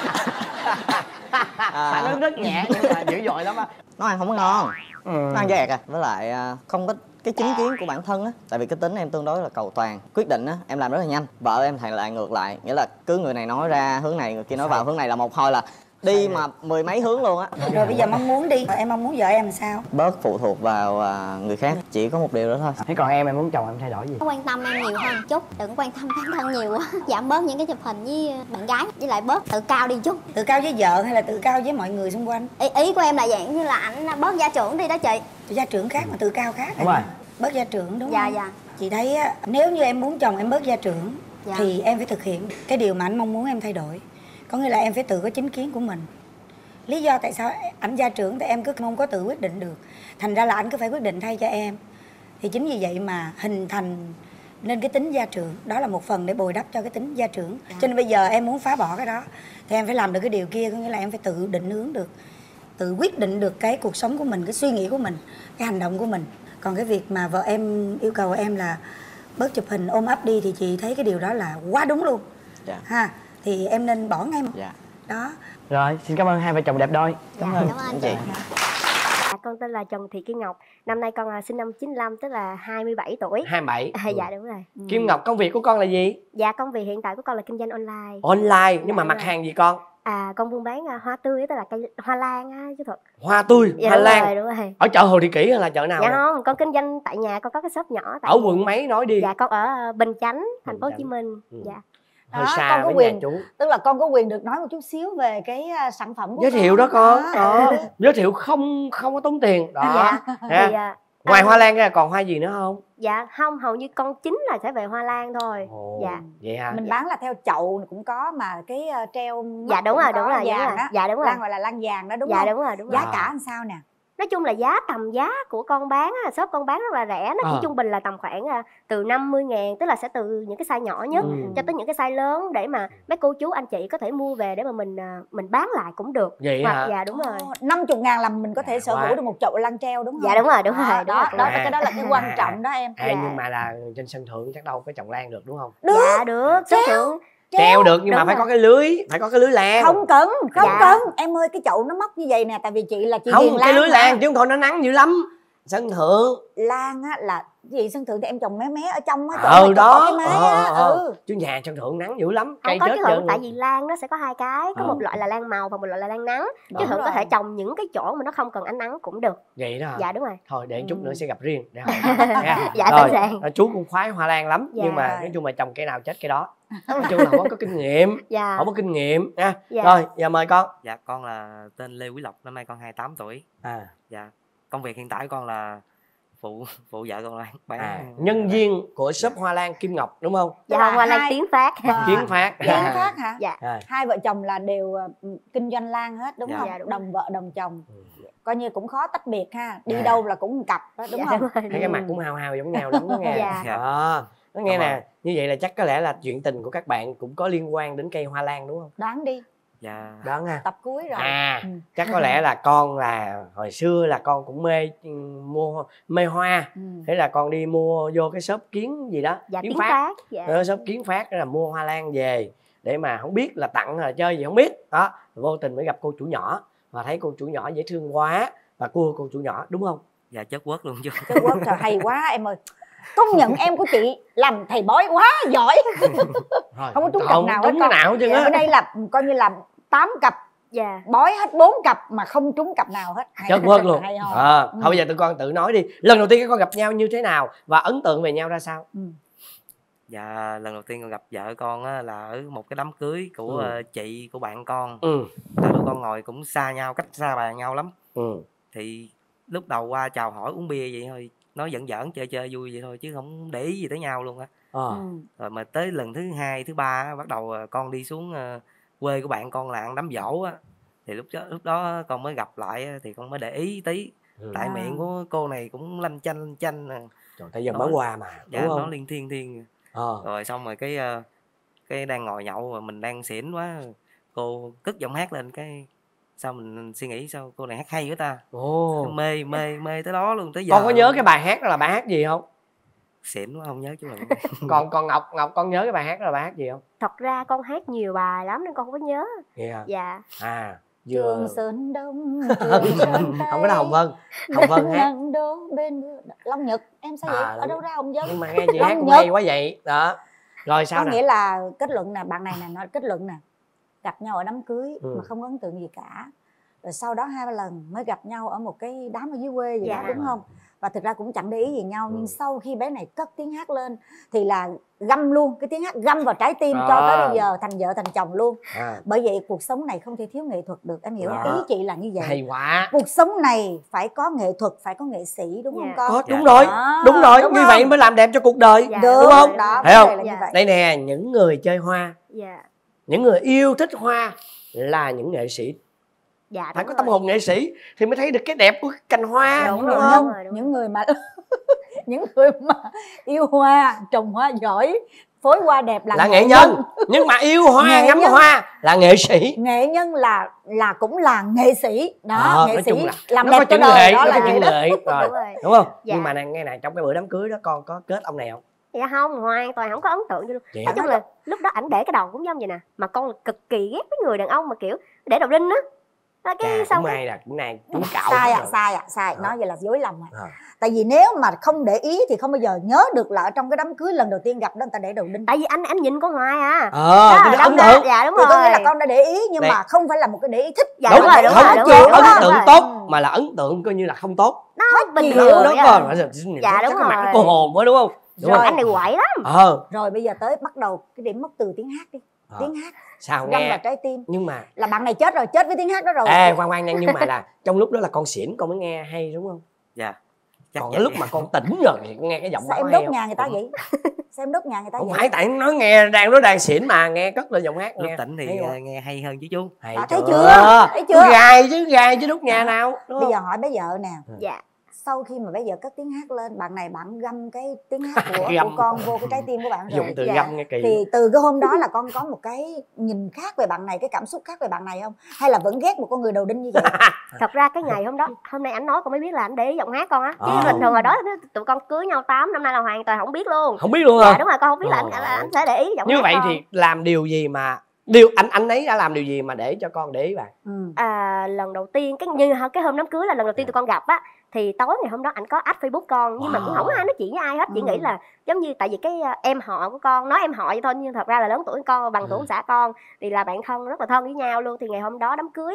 À, nó rất nhẹ nhưng mà dữ dội lắm á. Nó ăn không có ngon. Ừ. Nó ăn dẹt à. Với lại à, không có cái chính kiến của bản thân á. Tại vì cái tính em tương đối là cầu toàn. Quyết định á em làm rất là nhanh. Vợ em thì lại ngược lại. Nghĩa là cứ người này nói ra hướng này, người kia nói vào hướng này là một thôi là đi mà mười mấy hướng luôn á. Rồi bây giờ mong muốn đi, em mong muốn vợ em làm sao? Bớt phụ thuộc vào à, người khác. Chỉ có một điều đó thôi. Thế còn em, em muốn chồng em thay đổi gì? Quan tâm em nhiều hơn chút, đừng quan tâm bản thân nhiều quá. Giảm bớt những cái chụp hình với bạn gái, với lại bớt tự cao đi chút. Tự cao với vợ hay là tự cao với mọi người xung quanh? Ý, ý của em là dạng như là ảnh bớt gia trưởng đi đó chị. Gia trưởng khác mà tự cao khác. Đúng rồi. Bớt gia trưởng đúng Dạ không? dạ. Chị thấy á, nếu như em muốn chồng em bớt gia trưởng Dạ. thì em phải thực hiện cái điều mà anh mong muốn em thay đổi. Có nghĩa là em phải tự có chính kiến của mình. Lý do tại sao ảnh gia trưởng thì em cứ không có tự quyết định được, thành ra là anh cứ phải quyết định thay cho em. Thì chính vì vậy mà hình thành nên cái tính gia trưởng. Đó là một phần để bồi đắp cho cái tính gia trưởng. Dạ. Cho nên bây giờ em muốn phá bỏ cái đó thì em phải làm được cái điều kia. Có nghĩa là em phải tự định hướng được, tự quyết định được cái cuộc sống của mình, cái suy nghĩ của mình, cái hành động của mình. Còn cái việc mà vợ em yêu cầu em là bớt chụp hình ôm ấp đi thì chị thấy cái điều đó là quá đúng luôn. Dạ. Ha, thì em nên bỏ ngay. Dạ. Đó. Rồi, xin cảm ơn hai vợ chồng đẹp đôi. Cảm ơn. Cảm ơn chị. Dạ, con tên là Trần Thị Kim Ngọc. Năm nay con là sinh năm chín lăm, tức là hai mươi bảy tuổi. hai mươi bảy. À, dạ đúng rồi. Kim Ngọc, công việc của con là gì? Dạ công việc hiện tại của con là kinh doanh online. Online, nhưng Dạ, mà mặt rồi. hàng gì con? À con buôn bán uh, hoa tươi, tức là cây hoa lan á chứ Thuật. Hoa tươi, Dạ, hoa đúng lan. rồi, đúng rồi. Ở chợ Hồ Thị Kỷ hay là chợ nào? Dạ nè? không, con kinh doanh tại nhà, con có cái shop nhỏ tại Ở nhà. quận mấy nói đi. Dạ con ở uh, Bình Chánh, thành Bình phố Hồ Chánh. Chí Minh. Ừ. Dạ. Hơi Đó, xa con có với quyền- nhà chú. Tức là con có quyền được nói một chút xíu về cái uh, sản phẩm của Giới con. thiệu đó con. Đó. Đó. Giới thiệu không không có tốn tiền. Đó. Dạ. Ha. Thì, uh, Ngoài anh- hoa lan ra còn hoa gì nữa không? Dạ không, hầu như con chính là sẽ về hoa lan thôi. Ồ, Dạ. vậy hả? Mình bán là theo chậu cũng có, mà cái uh, treo mắt Dạ đúng cũng rồi, có, đúng rồi, đúng vàng rồi. đó. Dạ đúng rồi. Lan gọi là lan vàng đó đúng Dạ không? đúng rồi, đúng Giá rồi. cả làm sao nè? Nói chung là giá tầm giá của con bán á, shop con bán rất là rẻ. Nó chỉ Ờ. trung bình là tầm khoảng à, từ năm mươi ngàn, tức là sẽ từ những cái size nhỏ nhất Ừ. cho tới những cái size lớn, để mà mấy cô chú anh chị có thể mua về để mà mình à, mình bán lại cũng được. Vậy Hoặc- hả? Dạ đúng rồi. năm mươi ngàn là mình có thể sở Quá. hữu được một chậu lan treo đúng không? Dạ đúng rồi, đúng rồi, Đó, đúng đó, rồi. đó, À. cái đó là cái quan trọng đó em. À, Dạ. nhưng mà là trên sân thượng chắc đâu có trồng lan được đúng không? Được. Dạ được, số thượng. Treo được nhưng mà Đúng phải rồi. có cái lưới, phải có cái lưới lan. Không cần, không Dạ. cần. Em ơi, cái chậu nó móc như vậy nè, tại vì chị là chị Không, Hiền cái lưới mà. lan chứ không thôi nó nắng dữ lắm. Sân thượng. Lan á là gì, sân thượng thì em trồng mé mé ở trong á, chỗ Ờ mà đó. có cái mái Ờ, á. ờ, ờ. Ừ. Chứ nhà sân thượng nắng dữ lắm, Không cây có chết chứ trơn Thuận, tại luôn. vì lan nó sẽ có hai cái, có Ờ. một loại là lan màu và một loại là lan nắng. Chứ Đúng Thuận có rồi. thể trồng những cái chỗ mà nó không cần ánh nắng cũng được. Vậy đó hả? Dạ đúng rồi. Thôi để chút Ừ. nữa sẽ gặp riêng để hỏi. Nha. Dạ, Rồi, sẵn sàng. ờ, chú cũng khoái hoa lan lắm, Dạ. nhưng mà nói chung là trồng cây nào chết cây đó. Nói chung là không có kinh nghiệm, Dạ. không có kinh nghiệm nha. Dạ. Rồi, giờ mời con. Dạ con là tên Lê Quý Lộc, năm nay con hai mươi tám tuổi. À, Dạ công việc hiện tại con là phụ phụ vợ con Lan bán. À, nhân viên của shop Hoa Lan Kim Ngọc đúng không? Dạ, Hoa Lan Tiến Phát. Tiến Phát. Tiến Phát hả? Dạ. À. Hai vợ chồng là đều kinh doanh lan hết đúng Dạ. không? Dạ, đúng Đồng vợ đồng chồng. Coi như cũng khó tách biệt ha. Đi À. đâu là cũng một cặp đó, đúng Dạ, không? đúng rồi. Thấy cái mặt cũng hao hao giống nhau lắm đó nghe. Dạ. Đó. Nó nghe Đúng nè, rồi. như vậy là chắc có lẽ là chuyện tình của các bạn cũng có liên quan đến cây hoa lan đúng không? Đoán đi. Dạ. Đó nha. Tập cuối rồi. À, Ừ. chắc có lẽ là con là hồi xưa là con cũng mê ừ, mua mê hoa. Ừ. Thế là con đi mua vô cái shop Kiến gì đó, Dạ, Kiến Tiến Phát. Phát. Dạ. Ở shop Kiến Phát là mua hoa lan về để mà không biết là tặng hay là chơi gì không biết. Đó, vô tình mới gặp cô chủ nhỏ và thấy cô chủ nhỏ dễ thương quá và cua cô chủ nhỏ đúng không? Dạ chất quất luôn chứ. Chất quất trời hay quá em ơi. Công nhận em của chị làm thầy bói quá giỏi. Rồi, Không có trúng cặp không nào trúng hết cái con. nào hết trơn Dạ, á. ở đây là coi như là tám cặp, Dạ. bói hết bốn cặp mà không trúng cặp nào hết. Hay, Chất quất luôn. hay không? À, Ừ. thôi bây giờ tụi con tự nói đi. Lần đầu tiên các con gặp nhau như thế nào và ấn tượng về nhau ra sao? Ừ. Dạ lần đầu tiên con gặp vợ con á, là ở một cái đám cưới của Ừ. ờ, chị của bạn con. Ừ. Tại tụi con ngồi cũng xa nhau, cách xa bàn nhau lắm. Ừ. Thì lúc đầu qua chào hỏi uống bia vậy thôi, nói giỡn giỡn chơi chơi vui vậy thôi chứ không để ý gì tới nhau luôn á. Ờ. Ừ. Rồi mà tới lần thứ hai thứ ba á, bắt đầu ờ, con đi xuống ờ, quê của bạn con là ăn đám giỗ á, thì lúc đó lúc đó con mới gặp lại á, thì con mới để ý tí. Ừ. Tại À. miệng của cô này cũng lanh chanh lanh chanh à. Trời, tại giờ Đó. mới qua mà Dạ đúng nó không? liên thiên thiên. Ờ. Rồi xong rồi cái ờ, cái đang ngồi nhậu mà mình đang xỉn quá, cô cất giọng hát lên cái sao mình suy nghĩ sao cô này hát hay quá ta. Ồ. Mê mê mê tới đó luôn tới giờ. Con có nhớ cái bài hát đó là bài hát gì không? Xỉn quá không nhớ chú Lượng. Còn còn Ngọc Ngọc con nhớ cái bài hát đó là bài hát gì không? Thật ra con hát nhiều bài lắm nên con không có nhớ. Vậy hả? Dạ. À, Trường vừa Sơn Đông, Trường Sơn Tây. không có đâu Hồng Vân. Hồng Vân hát. Nắng đổ bên mưa. Long Nhật em sao vậy? À, Ở đâu ra Hồng Vân? Nhưng mà nghe chị Long hát cũng Nhật. hay quá vậy. Đó. Rồi sao Có nè? nghĩa là kết luận nè, bạn này nè nói kết luận nè, gặp nhau ở đám cưới Ừ. mà không ấn tượng gì cả, rồi sau đó hai ba lần mới gặp nhau ở một cái đám ở dưới quê gì Dạ. đó đúng không, và thực ra cũng chẳng để ý gì nhau. Ừ. Nhưng sau khi bé này cất tiếng hát lên thì là găm luôn cái tiếng hát, găm vào trái tim À. cho tới bây giờ thành vợ thành chồng luôn. À, Bởi vậy cuộc sống này không thể thiếu nghệ thuật được, em hiểu Đó. ý chị là như vậy. hay quá. Cuộc sống này phải có nghệ thuật, phải có nghệ sĩ, đúng Dạ. không con? Có, đúng Dạ. rồi. Đó, Đúng rồi, đúng như không? vậy mới làm đẹp cho cuộc đời. Dạ. Đúng, Đúng không? đó, Thấy vấn không? đề là như Dạ. vậy. Đây nè, những người chơi hoa, Dạ. những người yêu thích hoa là những nghệ sĩ. Dạ. Phải đúng có rồi. tâm hồn nghệ sĩ thì mới thấy được cái đẹp của cái cành hoa. Đúng Những rồi, người đúng không, rồi, đúng những người mà những người mà yêu hoa, trồng hoa giỏi, phối hoa đẹp là, Là nghệ nhân. Nhưng mà yêu hoa, Nghệ ngắm nhân. hoa là nghệ sĩ. Nghệ nhân là là cũng là nghệ sĩ đó. Ờ, Nghệ nói sĩ chung là làm nó đẹp có cho chữ đời nghệ, đó nó là có chữ vậy đó. nghệ. Rồi, Đúng rồi. đúng không? Dạ. Nhưng mà nè, nghe nè, trong cái bữa đám cưới đó con có kết ông này không? Dạ không, hoàn toàn không có ấn tượng gì luôn. Vậy Nói hả? chung là lúc đó ảnh để cái đầu cũng giống vậy nè. Mà con cực kỳ ghét mấy người đàn ông mà kiểu để đầu đinh á. Đó, cái Chà, xong cũng cái may là cũng này chú cạo Sai hết ạ, rồi. sai ạ, sai. Đó. Nói vậy là dối lòng ạ. Ờ. Tại vì nếu mà không để ý thì không bao giờ nhớ được là ở trong cái đám cưới lần đầu tiên gặp đó người ta để đầu đinh. tại vì anh anh nhìn con hoài à. Ờ, Đó, tôi đâm ấn ra- tượng. Dạ đúng Thì rồi. có nghĩa là con đã để ý nhưng Đây. mà không phải là một cái để ý thích. Dạ Đúng đúng rồi, đúng không rồi, đúng chịu rồi, ấn đúng tượng rồi. tốt mà là ấn tượng coi như là không tốt. Nó bình gì thường. nữa, Đó dạ. còn Dạ, đúng cái mặt rồi. nó cô hồn quá đúng không? Đúng Rồi không? anh này quậy lắm. Ờ, Rồi bây giờ tới bắt đầu cái điểm mốc từ tiếng hát đi. Ờ. Tiếng hát sao găm vào nghe? trái tim. Nhưng mà Là bạn này chết rồi, chết với tiếng hát đó rồi. ê khoan khoan nha, nhưng mà là trong lúc đó là con xỉn con mới nghe hay đúng không? Dạ. Chắc Còn vậy. cái lúc mà con tỉnh rồi thì con nghe cái giọng Sao đó em hay đốt không? nhà người ta vậy? Sao em đốt nhà người ta Không vậy? phải tại nói nghe đang nói đang xỉn mà nghe cất lên giọng hát Lúc nghe. tỉnh thì Hay không? ờ, nghe hay hơn chứ chú. Hay Đó, thấy chưa? chưa? Thấy chưa? Cứ gài chứ gài chứ đút nhà nào đúng Bây không? giờ hỏi bé vợ nè, Dạ. sau khi mà bé vợ cất tiếng hát lên, bạn này bạn găm cái tiếng hát của, của Găm. con vô cái trái tim của bạn rồi. Dùng từ Dạ. găm nghe kỳ. Thì từ cái hôm đó là con có một cái nhìn khác về bạn này, cái cảm xúc khác về bạn này không? Hay là vẫn ghét một con người đầu đinh như vậy? Thật ra cái ngày hôm đó, hôm nay anh nói con mới biết là anh để ý giọng hát con á. Chứ Ờ. bình thường hồi đó tụi con cưới nhau tám năm nay là hoàn toàn không biết luôn. Không biết luôn Dạ à? đúng rồi, con không biết là anh, Ờ. là anh sẽ để ý giọng Như hát vậy con. thì làm điều gì mà điều anh anh ấy đã làm điều gì mà để cho con để ý bạn? Ừ. À, lần đầu tiên cái như cái hôm đám cưới là lần đầu tiên tụi con gặp á, thì tối ngày hôm đó ảnh có add Facebook con nhưng mà cũng không có ai nói chuyện với ai hết. Chỉ Ừ. nghĩ là giống như tại vì cái à, em họ của con nói em họ vậy thôi, nhưng thật ra là lớn tuổi con, bằng tuổi Ừ. xã con, thì là bạn thân rất là thân với nhau luôn. Thì ngày hôm đó đám cưới á,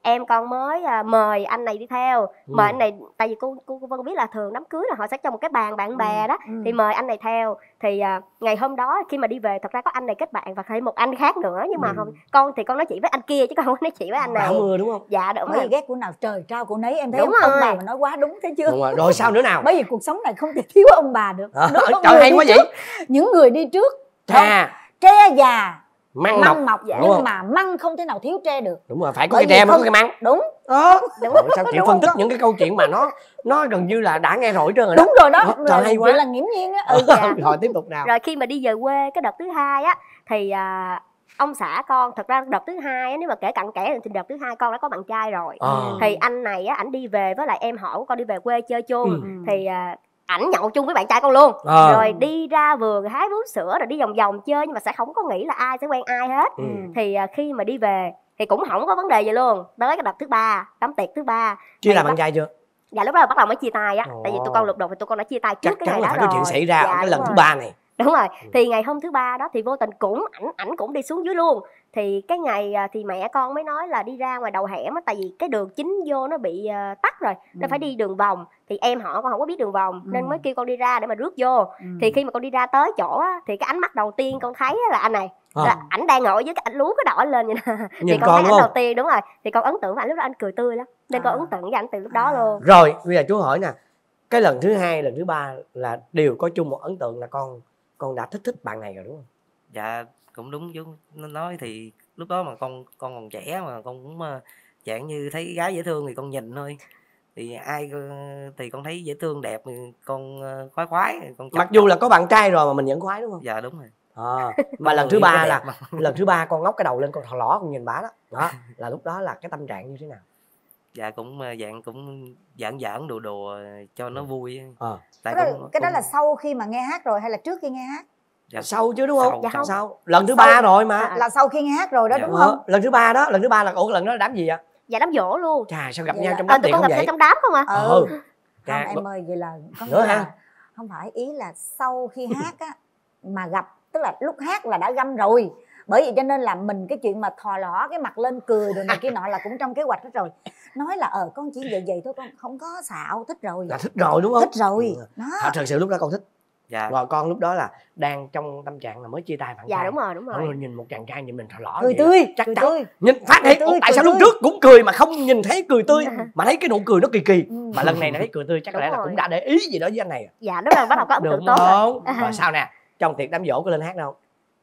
em con mới à, mời anh này đi theo. Ừ. Mời anh này, tại vì cô, cô cô Vân biết là thường đám cưới là họ sẽ cho một cái bàn bạn bè ừ. đó. Ừ. Thì mời anh này theo. Thì à, ngày hôm đó khi mà đi về, thật ra có anh này kết bạn và thêm một anh khác nữa. Nhưng mà ừ. không, con thì con nói chuyện với anh kia chứ con không nói chuyện với anh này. Bão mưa đúng không? Dạ đúng bởi rồi. vì ghét của nào trời trao của nấy, em thấy đúng ông rồi. bà mà nói quá đúng thế chưa? Đúng rồi. Rồi sao nữa nào? Bởi vì cuộc sống này không thể thiếu ông bà được. À, trời hay quá vậy. Những người đi trước Trà tre già măng, măng mọc, mọc dạ. Nhưng không? Mà măng không thể nào thiếu tre được. Đúng rồi, phải có bởi cái tre mới có cái măng. Đúng đó. Đúng. Rồi, sao chị phân tích những cái câu chuyện mà nó nó gần như là đã nghe rồi hết trơn rồi đó. Đúng rồi đó. Đó trời hay quá. Vậy là nghiễm nhiên á. Ừ, dạ. Rồi tiếp tục nào. Rồi khi mà đi về quê cái đợt thứ hai á thì à, ông xã con, thật ra đợt thứ hai á, nếu mà kể cặn kẽ thì đợt thứ hai con đã có bạn trai rồi. À. Thì anh này á, ảnh đi về với lại em họ của con đi về quê chơi chung. Ừ. Thì à, ảnh nhậu chung với bạn trai con luôn. À. Rồi đi ra vườn hái bú sữa rồi đi vòng vòng chơi, nhưng mà sẽ không có nghĩ là ai sẽ quen ai hết. Ừ. Thì à, khi mà đi về thì cũng không có vấn đề gì luôn. Tới cái đợt thứ ba, đám tiệc thứ ba. Chia là bạn trai chưa? Dạ lúc đó bắt đầu mới chia tay á. Ồ. Tại vì tụi con lục đục thì tụi con đã chia tay trước chắc cái ngày đó rồi. Chắc chắn là phải có chuyện xảy ra dạ, ở cái lần rồi. Thứ ba này. Đúng rồi. Ừ. Thì ngày hôm thứ ba đó thì vô tình cũng ảnh ảnh cũng đi xuống dưới luôn. Thì cái ngày thì mẹ con mới nói là đi ra ngoài đầu hẻm á, tại vì cái đường chính vô nó bị uh, tắc rồi, ừ. nên phải đi đường vòng. Thì em họ con không có biết đường vòng, ừ. nên mới kêu con đi ra để mà rước vô. Ừ. Thì khi mà con đi ra tới chỗ á, thì cái ánh mắt đầu tiên con thấy là anh này, à. là ảnh đang ngồi với cái ảnh lú cái đỏ lên vậy nè. Thì con, con thấy ảnh đầu tiên đúng rồi. Thì con ấn tượng với ảnh lúc đó, anh cười tươi lắm, nên à. con ấn tượng với ảnh từ lúc đó luôn. Rồi bây giờ chú hỏi nè, cái lần thứ hai, lần thứ ba là đều có chung một ấn tượng là con con đã thích thích bạn này rồi đúng không? Dạ cũng đúng chú nói, thì lúc đó mà con con còn trẻ mà con cũng uh, dạng như thấy gái dễ thương thì con nhìn thôi, thì ai uh, thì con thấy dễ thương đẹp thì con uh, khoái khoái con mặc dù là có bạn trai rồi mà mình vẫn khoái đúng không? Dạ đúng rồi. À, mà lần thứ ba là lần thứ ba con ngóc cái đầu lên con thò ló con nhìn bả đó, đó là lúc đó là cái tâm trạng như thế nào? Dạ cũng uh, dạng cũng giỡn giỡn đùa đùa cho nó vui. À. Tại cái, đó, cũng, cái đó là sau khi mà nghe hát rồi hay là trước khi nghe hát? Dạ, sau chứ đúng không? Dạ sau. sau lần thứ sau, ba rồi mà à, là sau khi nghe hát rồi đó. Dạ. Đúng không? Lần thứ ba đó, lần thứ ba là ủa lần đó là đám gì vậy? Dạ đám giỗ luôn. Chà sao gặp vậy nhau là... trong đám à, tiệc không vậy? Trong đám không à? Ừ. ừ. Không em ơi, vậy là có nghĩa là không phải, ý là sau khi hát á mà gặp, tức là lúc hát là đã găm rồi. Bởi vậy cho nên là mình cái chuyện mà thò lỏ cái mặt lên cười rồi này kia nọ là cũng trong kế hoạch hết rồi. Nói là ờ con chỉ vậy vậy thôi, con không có xạo, thích rồi. Là thích rồi đúng không? Thích rồi. Ừ. Đó. À, thật sự lúc đó con thích. Dạ. Rồi con lúc đó là đang trong tâm trạng là mới chia tay bạn dạ, trai. Dạ đúng rồi, đúng rồi. Rồi nhìn một chàng trai nhìn mình thò lỏ cười tươi, chắc cười chắn tươi. Nhìn phát hiện tại sao lúc trước cũng cười mà không nhìn thấy cười tươi, mà thấy cái nụ cười nó kỳ kỳ. Ừ. Mà lần này thấy cười tươi chắc có lẽ là cũng đã để ý gì đó với anh này. Dạ lúc đó bắt đầu có ấn tượng tốt rồi. Rồi sao nè, trong tiệc đám dỗ có lên hát đâu?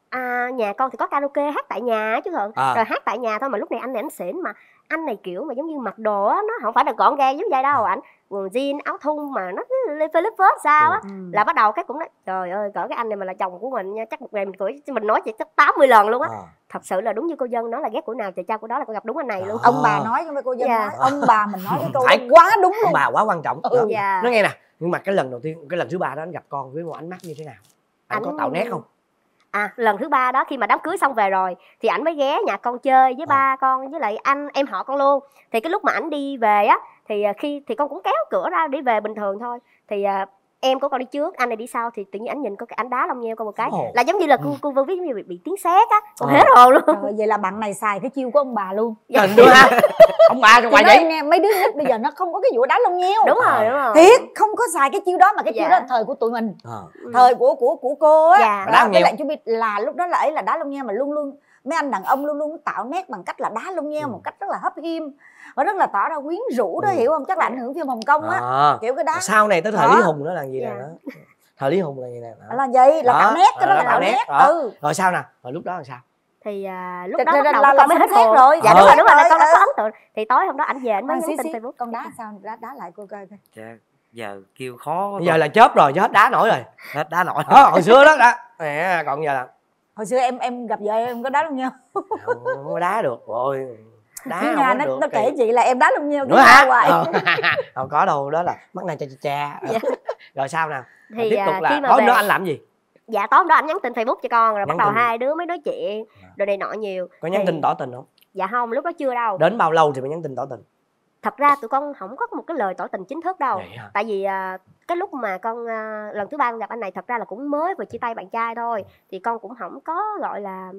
À, nhà con thì có karaoke hát tại nhà chứ Thuận. À. Rồi hát tại nhà thôi, mà lúc này anh này anh xỉn, mà anh này kiểu mà giống như mặc đồ á, nó không phải là gọn gàng giống vậy đâu, ảnh quần jean áo thun mà nó cứ lê phê lê phết sao á. Ừ. Là bắt đầu cái cũng nói trời ơi, cỡ cái anh này mà là chồng của mình nha, chắc một ngày mình cưới mình nói chị chắc tám mươi lần luôn á. À. Thật sự là đúng như cô Dân nói là ghét của nào trời trao của đó, là con gặp đúng anh này luôn. À. Ông bà nói với cô Dân dạ. nói, ông bà mình nói cái câu phải quá đúng luôn. Ông bà quá quan trọng. Ừ. Dạ. Nói nghe nè, nhưng mà cái lần đầu tiên, cái lần thứ ba đó anh gặp con với một ánh mắt như thế nào? Anh, anh có tạo nét không? À, lần thứ ba đó khi mà đám cưới xong về rồi thì ảnh mới ghé nhà con chơi với à. ba con với lại anh em họ con luôn. Thì cái lúc mà ảnh đi về á thì khi thì con cũng kéo cửa ra để về bình thường thôi. Thì uh, em của con đi trước, anh này đi sau, thì tự nhiên ảnh nhìn có cái ảnh đá lông nheo con một cái. Ồ. Là giống như là cô cô Vân viết như bị, bị tiếng sét á, con hết hồn luôn. Trời, vậy là bạn này xài cái chiêu của ông bà luôn. Dạ. Đúng ha. Ông bà trong ngoài vậy nghe mấy đứa nít bây giờ nó không có cái vụ đá lông nheo. Đúng rồi, đúng rồi. Thiệt không có xài cái chiêu đó, mà cái chiêu dạ. đó là thời của tụi mình. À. Thời của của của cô á. Dạ. Đó, với lại chú biết là lúc đó là ấy là đá lông nheo, mà luôn luôn mấy anh đàn ông luôn luôn tạo nét bằng cách là đá lông nheo ừ. một cách rất là hấp hiêm và rất là tỏ ra quyến rũ đó, ừ. hiểu không? Chắc là ảnh hưởng phim Hồng Kông á. À. Kiểu cái đá. Sau này tới thời đó. Lý Hùng nữa là gì dạ. nè đó. Thời Lý Hùng là gì nè. Đó. Là gì? Là tạo nét, cái đó là tạo nét. Ừ. Rồi sao nè? Rồi lúc đó là sao? Thì à, lúc đó bắt đầu là, là mới hết hồn rồi. Dạ đúng rồi, đúng rồi, con đã có ấn tượng. Thì tối hôm đó ảnh về ảnh mới nhắn tin Facebook. Con đá sao? Đá đá lại cô coi coi. Dạ, giờ kêu khó. Bây giờ là chớp rồi chứ hết đá nổi rồi. Hết đá nổi. Đó, hồi xưa đó đó. Nè, còn giờ là hồi xưa em em gặp vợ em có đá lông nheo. Không, không có đá được rồi. Đá không nhà, nó, được. Nó kể chị là em đá lông nheo nữa hả? Ờ. Không có đâu, đó là mắt này cha cha cha. Dạ. Rồi sao nào? Thì tiếp tục à, là tối hôm đó anh làm gì? Dạ tối hôm đó anh nhắn tin Facebook cho con, rồi nhắn bắt đầu tin. Hai đứa mới nói chuyện rồi này nọ nhiều. Có nhắn thì... tin tỏ tình không? Dạ không, lúc đó chưa đâu. Đến bao lâu thì mới nhắn tin tỏ tình? Thật ra tụi con không có một cái lời tỏ tình chính thức đâu. Tại vì à, cái lúc mà con à, lần thứ ba con gặp anh này thật ra là cũng mới vừa chia tay bạn trai thôi, thì con cũng không có gọi là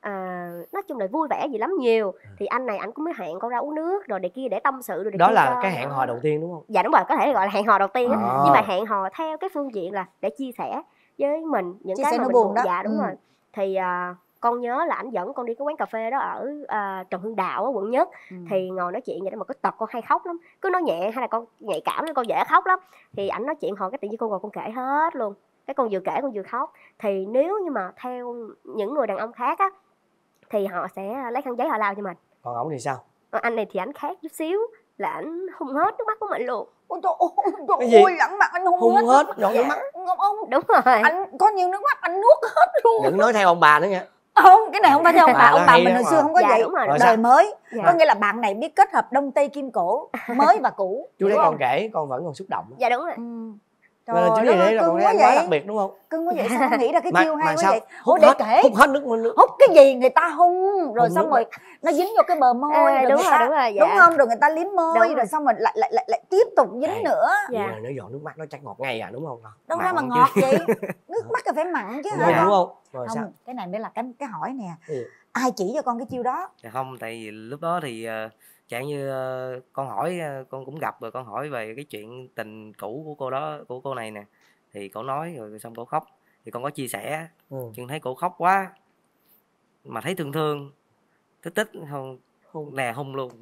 à, nói chung là vui vẻ gì lắm nhiều. Thì anh này anh cũng mới hẹn con ra uống nước rồi để kia để tâm sự rồi để đó kia là cho... cái hẹn hò đầu tiên đúng không? Dạ đúng rồi, có thể gọi là hẹn hò đầu tiên á. À. Nhưng mà hẹn hò theo cái phương diện là để chia sẻ với mình những Chia cái sẻ mà nỗi mình buồn buồn đó. Dạ đúng Ừ. rồi. Thì à, con nhớ là anh dẫn con đi cái quán cà phê đó ở à, Trần Hưng Đạo ở quận Nhất. Ừ. Thì ngồi nói chuyện vậy đó mà có tật con hay khóc lắm, cứ nói nhẹ hay là con nhạy cảm nên con dễ khóc lắm. Thì ảnh nói chuyện hồi cái tự nhiên con ngồi con kể hết luôn, cái con vừa kể con vừa khóc. Thì nếu như mà theo những người đàn ông khác á thì họ sẽ lấy khăn giấy họ lau cho mình. Còn ổng thì sao? Ờ, anh này thì anh khác chút xíu là anh hung hết nước mắt của mình luôn. Ôi trời ơi, Cái gì? trời ơi, lẳng mặt anh hung, Hung hết. hết, giọt nước mắt. Ngọc ông, Đúng rồi. anh có nhiều nước mắt anh nuốt hết luôn. Đừng nói theo ông bà nữa nha. Không, cái này không phải theo ông bà, Bà ông đó bà hay mình đó hồi mà. xưa không có Dạ, vậy. đúng rồi. Rồi Đời sao? mới, Dạ. có nghĩa là bạn này biết kết hợp đông tây kim cổ, mới và cũ. Chú thấy Đúng con không? kể con vẫn còn xúc động. Dạ đúng rồi. Ừ. Nên là chú gì đấy là con thấy anh quá đặc biệt đúng không? Cưng quá vậy, sao con nghĩ ra cái Mà, chiêu mà hay quá sao? vậy? Hút Ủa, để hết, kể. hút hết nước nước. Hút cái gì người ta hung rồi Hung xong nước rồi nó dính vô cái bờ môi À, rồi đúng người rồi, ta, đúng rồi, dạ. đúng không? Rồi người ta liếm môi Đúng rồi. rồi. xong rồi lại lại lại, lại tiếp tục dính Ê, nữa. Dạ. Dạ. Là nó giọt nước mắt nó chắc ngọt ngay à đúng không? Đâu ra Mặn mà chứ. ngọt vậy? Nước mắt là phải mặn chứ Đúng hả? không? Đúng không? Rồi Không, sao? cái này mới là cái cái hỏi nè. Ừ. Ai chỉ cho con cái chiêu đó? Dạ không, tại vì lúc đó thì ờ, chẳng như ờ, con hỏi ờ, con cũng gặp rồi, con hỏi về cái chuyện tình cũ của cô đó, của cô này nè. Thì cổ nói rồi xong cổ khóc. Thì con có chia sẻ, Ừ. nhưng thấy cổ khóc quá mà thấy thương thương, tích tích không Hung. nè hung luôn.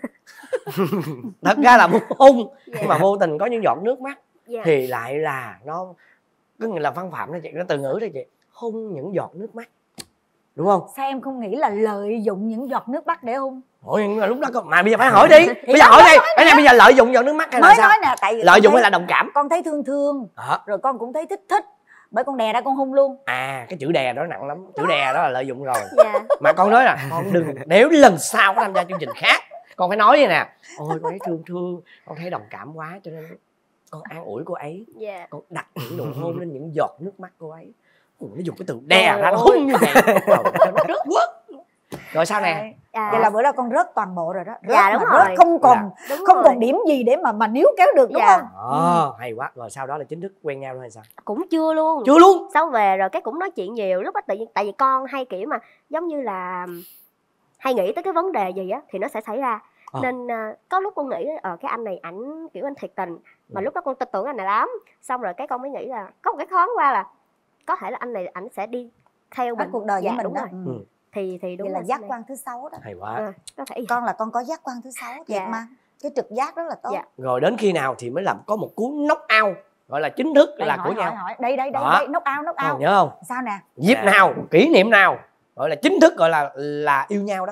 Thật ra là muốn hung Dạ. nhưng mà vô tình có những giọt nước mắt Dạ. thì lại là nó có nghĩa là văn phạm đó chị, nó từ ngữ đó chị, hung những giọt nước mắt đúng không? Sao em không nghĩ là lợi dụng những giọt nước mắt để hung? Ôi nhưng mà lúc đó con mà bây giờ phải hỏi đi, bây giờ hỏi đi, cái này bây giờ lợi dụng giọt nước mắt hay là Mới sao? nói nè, tại vì Lợi con dụng thấy- hay là đồng cảm? con thấy thương thương Đó. rồi con cũng thấy thích thích, bởi con đè ra con hung luôn. À cái chữ đè đó nặng lắm, chữ đè đó là lợi dụng rồi. Dạ. Mà con nói là con đừng, nếu lần sau có tham gia chương trình khác con phải nói vậy nè, ôi con thấy thương thương, con thấy đồng cảm quá cho nên con an ủi cô ấy, Dạ. con đặt những nụ hôn lên những giọt nước mắt cô ấy. Ủa, nó dùng cái từ đè Trời ra nó ơi. hung như vậy cho nó rớt quất. Rồi sao nè? À, Vậy là bữa đó con rớt toàn bộ rồi đó. Rớt Dạ, đúng mà rồi. rớt không còn đúng không rồi. còn điểm gì để mà mà níu kéo được đúng Dạ. không? Ờ, hay quá. Rồi sau đó là chính thức quen nhau luôn hay sao? Cũng chưa luôn. Chưa luôn. Sau về rồi cái cũng nói chuyện nhiều, lúc đó tự nhiên tại vì con hay kiểu mà giống như là hay nghĩ tới cái vấn đề gì á thì nó sẽ xảy ra. Ờ. Nên à, có lúc con nghĩ ở cái anh này ảnh kiểu anh thiệt tình mà Ừ. lúc đó con tin tưởng anh này lắm. Xong rồi cái con mới nghĩ là có một cái thoáng qua là có thể là anh này ảnh sẽ đi theo Hết mình. cuộc đời Dạ, với mình đúng đó. rồi. Ừ. Ừ. Thì thì đúng Vậy là rồi, giác sau quan thứ sáu đó. Hay quá. này- à, có thể Con là con có giác quan thứ sáu thiệt Dạ. mà. Cái trực giác rất là tốt. Dạ. Rồi đến khi nào thì mới làm có một cú knock out gọi là chính thức Đây, là hỏi, của nhau? hỏi, hỏi. Đây đây đây Đó. đây, knock out knock Ờ, out. nhớ không? Sao nè? Dịp Dạ. nào, kỷ niệm nào gọi là chính thức gọi là là yêu nhau đó?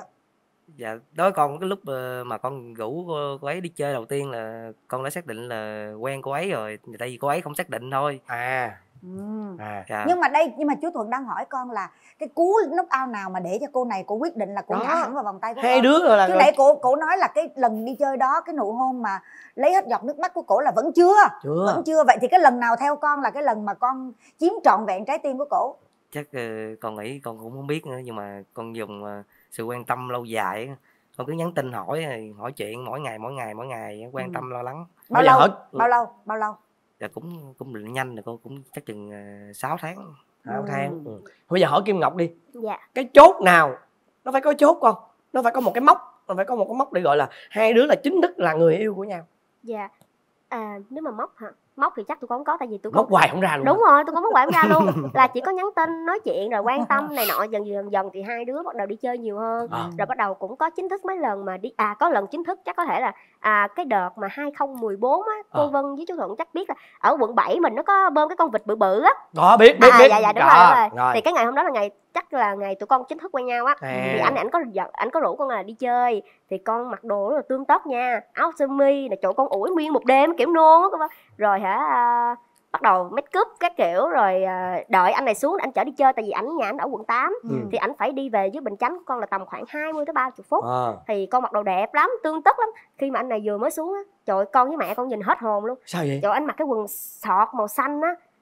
Dạ đối con cái lúc ờ, mà con rủ cô, cô ấy đi chơi đầu tiên là con đã xác định là quen cô ấy rồi, tại vì cô ấy không xác định thôi. À. Ừ. À. Dạ. Nhưng mà đây nhưng mà chú Thuận đang hỏi con là cái cú knock out nào mà để cho cô này cô quyết định là cô Đó. ngã hẳn vào vòng tay của Hai con. đứa rồi là Chứ nãy cô cô nói là cái lần đi chơi đó, cái nụ hôn mà lấy hết giọt nước mắt của cổ là vẫn chưa. chưa. Vẫn chưa. Vậy thì cái lần nào theo con là cái lần mà con chiếm trọn vẹn trái tim của cổ? Chắc ờ, con nghĩ con cũng không biết nữa, nhưng mà con dùng ờ, sự quan tâm lâu dài á. Con cứ nhắn tin hỏi hỏi chuyện mỗi ngày mỗi ngày mỗi ngày quan Ừ. tâm lo lắng. Bao Bây giờ lâu? hỏi- Bao lâu? Bao lâu? Dạ cũng cũng nhanh rồi, con cũng chắc chừng uh, sáu tháng. Sáu tháng. Ừ. Bây giờ hỏi Kim Ngọc đi, Dạ. cái chốt nào nó phải có chốt con, nó phải có một cái mốc, nó phải có một cái mốc để gọi là hai đứa là chính thức là người yêu của nhau. Dạ. À, nếu mà móc hả? Móc thì chắc tụi con không có, tại vì tụi con Mốc hoài không ra luôn. đúng rồi, tụi con móc hoài không ra luôn. Là chỉ có nhắn tin nói chuyện rồi quan tâm này nọ, dần dần dần thì hai đứa bắt đầu đi chơi nhiều hơn. À. Rồi bắt đầu cũng có chính thức mấy lần mà đi, à có lần chính thức chắc có thể là à cái đợt mà hai không một bốn á, cô À. Vân với chú Thuận chắc biết là ở quận bảy mình nó có bơm cái con vịt bự bự á. Có biết biết À, biết. dạ dạ đúng Đó, rồi, đúng rồi. rồi. Thì cái ngày hôm đó là ngày chắc là ngày tụi con chính thức quen nhau á. À. Thì anh ảnh có giận- ảnh có rủ con là đi chơi, thì con mặc đồ rất là tươm tất nha, áo sơ mi là chỗ con ủi nguyên một đêm kiểu nôn á, con rồi hả à, bắt đầu make up các kiểu rồi à, đợi anh này xuống anh chở đi chơi, tại vì ảnh nhà ảnh ở quận tám. Ừ. Thì ảnh phải đi về dưới Bình Chánh của con là tầm khoảng hai mươi tới ba mươi phút. À. Thì con mặc đồ đẹp lắm, tươm tất lắm. Khi mà anh này vừa mới xuống á, trời ơi, con với mẹ con nhìn hết hồn luôn. Sao vậy? Trời ơi, anh mặc cái quần sọt màu xanh á,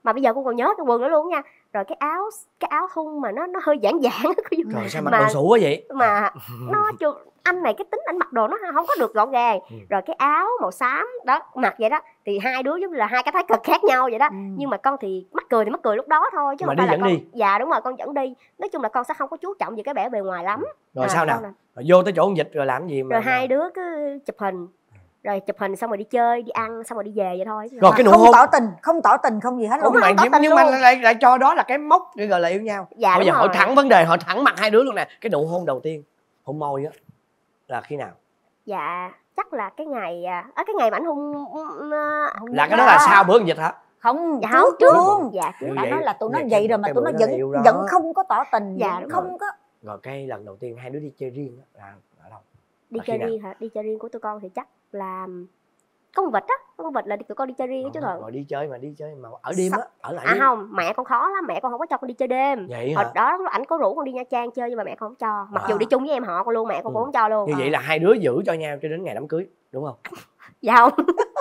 mà bây giờ con còn nhớ cái quần đó luôn nha. Rồi cái áo cái áo thun mà nó nó hơi giãn giãn. Rồi sao mặc mà, đồ sủ quá vậy? Mà nó chưa, anh này cái tính anh mặc đồ nó không có được gọn gàng. Ừ. Rồi cái áo màu xám đó mặc vậy đó thì hai đứa giống như là hai cái thái cực khác nhau vậy đó. Ừ. Nhưng mà con thì mắc cười thì mắc cười lúc đó thôi chứ mà không đi phải là dẫn con đi. Dạ đúng rồi, con dẫn đi. Nói chung là con sẽ không có chú trọng về cái vẻ bề ngoài lắm. Rồi à, sao nào? Rồi vô tới chỗ con Dịch rồi làm gì mà rồi mà... hai đứa cứ chụp hình, rồi chụp hình xong rồi đi chơi đi ăn xong rồi đi về vậy thôi. Rồi cái nụ không hôn tỏ tình, không tỏ tình không gì hết luôn. Mà nhưng, nhưng mà lại lại cho đó là cái mốc để gọi là yêu nhau. Dạ, bây giờ hỏi thẳng vấn đề, hỏi thẳng mặt hai đứa luôn nè. Cái nụ hôn đầu tiên, hôn môi á là khi nào? Dạ chắc là cái ngày à cái ngày mà anh hôn, hôn là cái đó là sau bữa con Dịch hả? Không, dạ trước trước luôn. Dạ trước đã nói là tụi nó vậy rồi mà tụi nó vẫn vẫn không có tỏ tình. Dạ không có. Rồi cái lần đầu tiên hai đứa đi chơi riêng đó là ở đâu? Đi chơi riêng hả? Đi chơi riêng của tụi con thì chắc là con vịt á, con vịt là tụi con đi chơi riêng á chứ Thuận. Rồi đi chơi mà đi chơi mà ở đêm á, ở lại à đêm. Không, mẹ con khó lắm, mẹ con không có cho con đi chơi đêm. Vậy Hồi hả? đó ảnh có rủ con đi Nha Trang chơi nhưng mà mẹ con không cho. Mặc à. dù đi chung với em họ con luôn, mẹ con cũng không cho luôn. Như à. vậy là hai đứa giữ cho nhau cho đến ngày đám cưới, đúng không? Dạ không.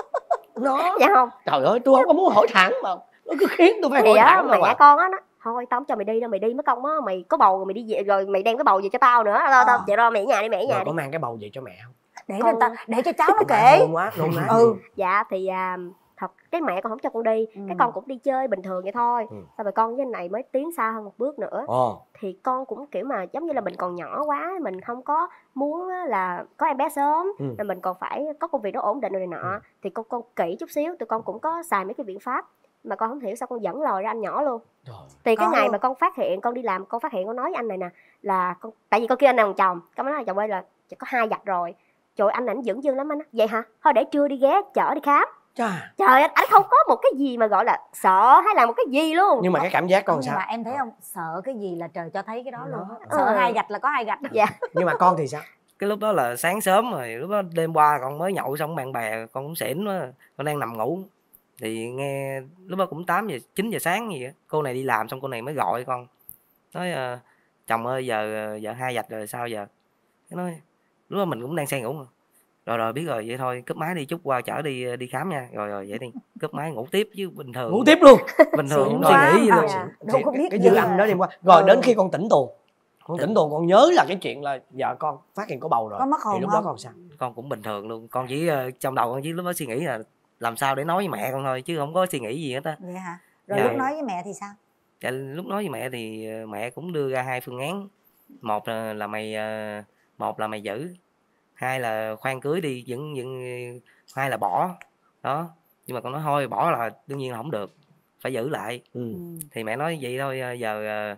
Nó dạ không. Trời ơi, tôi không có muốn hỏi thẳng mà nó cứ khiến tôi phải thì hỏi đó, thẳng. Mẹ con á nó thôi tao không cho mày đi đâu, mày đi mất công á, mày có bầu rồi mày đi về rồi mày đem cái bầu về cho tao nữa. Tao tao vậy rồi mẹ ở nhà đi, mẹ ở nhà rồi đi. có mang cái bầu về cho mẹ không? Để con... cho ta để cho cháu nó kể. Nôn quá, nôn quá. ừ. Dạ thì à, thật cái mẹ con không cho con đi, ừ. cái con cũng đi chơi bình thường vậy thôi. ừ. Sau rồi con với anh này mới tiến xa hơn một bước nữa. Ồ. Thì con cũng kiểu mà giống như là mình còn nhỏ quá, mình không có muốn là có em bé sớm, ừ. rồi mình còn phải có công việc nó ổn định rồi này nọ. ừ. Thì con con kỹ chút xíu, tụi con cũng có xài mấy cái biện pháp mà con không hiểu sao con dẫn lòi ra anh nhỏ luôn. Rồi. Thì cái ngày luôn. Mà con phát hiện con đi làm, con phát hiện con nói với anh này nè là con, tại vì con kêu anh này bằng chồng, con nói là chồng ơi là chỉ có hai vạch rồi. Trời anh này anh dửng dưng lắm anh á. Vậy hả? Thôi để trưa đi ghé chở đi khám. Chà. Trời anh, anh không có một cái gì mà gọi là sợ hay là một cái gì luôn. Nhưng mà cái cảm giác con nhưng sao? mà em thấy không, sợ cái gì là trời cho thấy cái đó luôn. Sợ ừ. hai gạch là có hai gạch. Dạ. Nhưng mà con thì sao? Cái lúc đó là sáng sớm rồi, lúc đó đêm qua con mới nhậu xong bạn bè, con cũng xỉn quá, con đang nằm ngủ thì nghe lúc đó cũng tám giờ chín giờ sáng gì á, cô này đi làm xong cô này mới gọi con nói uh, chồng ơi giờ giờ hai vạch rồi sao giờ. Cái nói lúc đó mình cũng đang say ngủ mà. Rồi rồi biết rồi vậy thôi cúp máy đi, chút qua chở đi đi khám nha. Rồi rồi vậy đi cúp máy ngủ tiếp chứ bình thường ngủ tiếp luôn bình thường không suy nghĩ gì luôn. Đâu có biết cái dư âm đó đêm qua rồi ừ. đến khi con tỉnh tuồng con tỉnh tuồng con nhớ là cái chuyện là vợ con phát hiện có bầu rồi, có mất hồn thì lúc không? đó con sao? Con cũng bình thường luôn, con chỉ uh, trong đầu con chỉ lúc đó suy nghĩ là làm sao để nói với mẹ con thôi chứ không có suy nghĩ gì hết á. Vậy hả? Rồi dạ. lúc nói với mẹ thì sao? Dạ, lúc nói với mẹ thì mẹ cũng đưa ra hai phương án. Một là, là mày một là mày giữ, hai là khoan cưới đi, vẫn vẫn hai là bỏ đó. Nhưng mà con nói thôi bỏ là đương nhiên là không được, phải giữ lại. ừ. Thì mẹ nói vậy thôi, giờ uh,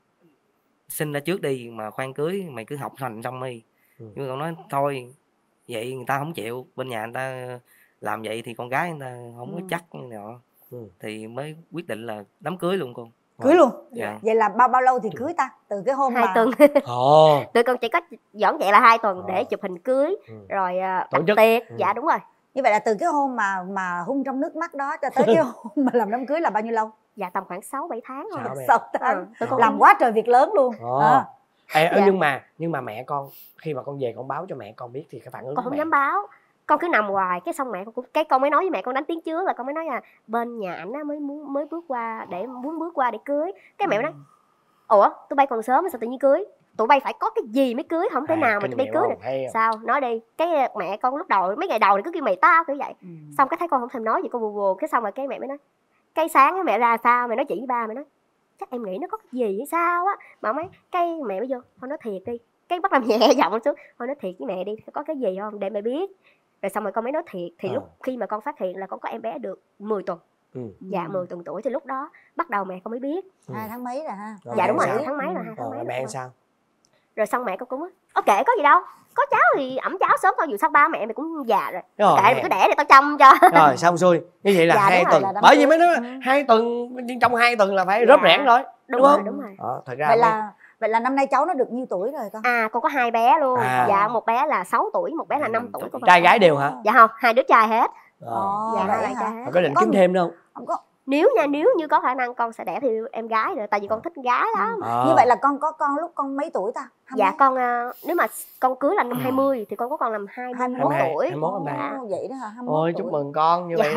sinh ra trước đi mà khoan cưới mày cứ học hành xong đi. ừ. Nhưng mà con nói thôi vậy người ta không chịu, bên nhà người ta làm vậy thì con gái người ta không ừ. có chắc như nào. ừ. Thì mới quyết định là đám cưới luôn con. Cưới luôn. Dạ. Vậy là bao bao lâu thì cưới ta? Từ cái hôm hai mà... tuần. Ồ. Tụi con chỉ có dọn dẹp là hai tuần Ồ. để chụp hình cưới. ừ. Rồi uh, tổ chức tiệc. ừ. Dạ đúng rồi. Như vậy là từ cái hôm mà mà hung trong nước mắt đó cho tới cái hôm mà làm đám cưới là bao nhiêu lâu? Dạ tầm khoảng sáu bảy tháng thôi. sáu tháng. Ừ. Làm cũng... quá trời việc lớn luôn. À. Ê, dạ. nhưng mà nhưng mà mẹ con khi mà con về con báo cho mẹ con biết thì cái phản ứng con không mẹ... dám báo. Con cứ nằm hoài cái xong mẹ con cũng cái con mới nói với mẹ con đánh tiếng trước là con mới nói là bên nhà ảnh mới muốn mới bước qua để muốn bước qua để cưới. Cái mẹ mới nói ủa tụi bay còn sớm sao tự nhiên cưới, tụi bay phải có cái gì mới cưới, không thể à, nào mà tụi bay cưới được. Sao nói đi. Cái mẹ con lúc đầu mấy ngày đầu thì cứ kêu mày tao kiểu vậy. ừ. Xong cái thấy con không thèm nói gì con buồn buồn cái xong rồi cái mẹ mới nói cái sáng mẹ ra sao mẹ nói chị với ba mẹ nói chắc em nghĩ nó có cái gì hay sao á mà mấy cái mẹ mới vô thôi nói thiệt đi, cái bắt làm nhẹ giọng xuống thôi nói thiệt với mẹ đi có cái gì không để mẹ biết. Rồi xong rồi con mới nói thiệt thì à. lúc khi mà con phát hiện là con có em bé được mười tuần. ừ. Dạ mười tuần tuổi thì lúc đó bắt đầu mẹ con mới biết. ừ. Hai tháng mấy rồi ha? Rồi dạ đúng rồi, sao? tháng mấy rồi, hai tháng rồi, mấy mẹ rồi. sao? Rồi xong mẹ con cũng ok có gì đâu, có cháu thì ẩm cháu sớm thôi, dù sao ba mẹ mày cũng già rồi, rồi kệ mày cứ đẻ để tao chăm cho. Rồi xong xuôi như vậy là dạ, hai tuần là bởi vì mới nói ừ. hai tuần trong hai tuần là phải dạ. rớp rẽn rồi đúng, đúng rồi, không? Đúng rồi. Đó, thật ra vậy mới... là vậy là năm nay cháu nó được nhiêu tuổi rồi con? À con có hai bé luôn. à. Dạ một bé là sáu tuổi, một bé là năm tuổi. Trai gái đều hả? Dạ không, hai đứa trai hết. Ồ, dạ hai trai hết. Có định kiếm thêm đâu? Không có. Nếu nha, nếu như có khả năng con sẽ đẻ thì em gái rồi, tại vì con thích gái lắm. à. Như vậy là con có con lúc con mấy tuổi ta? hai Dạ mấy? con uh, nếu mà con cưới là năm hai mươi thì con có con làm hai mươi mốt tuổi. hai mươi mốt em Vậy đó hả? hai mươi mốt ôi tuổi. chúc mừng con. Như dạ. vậy là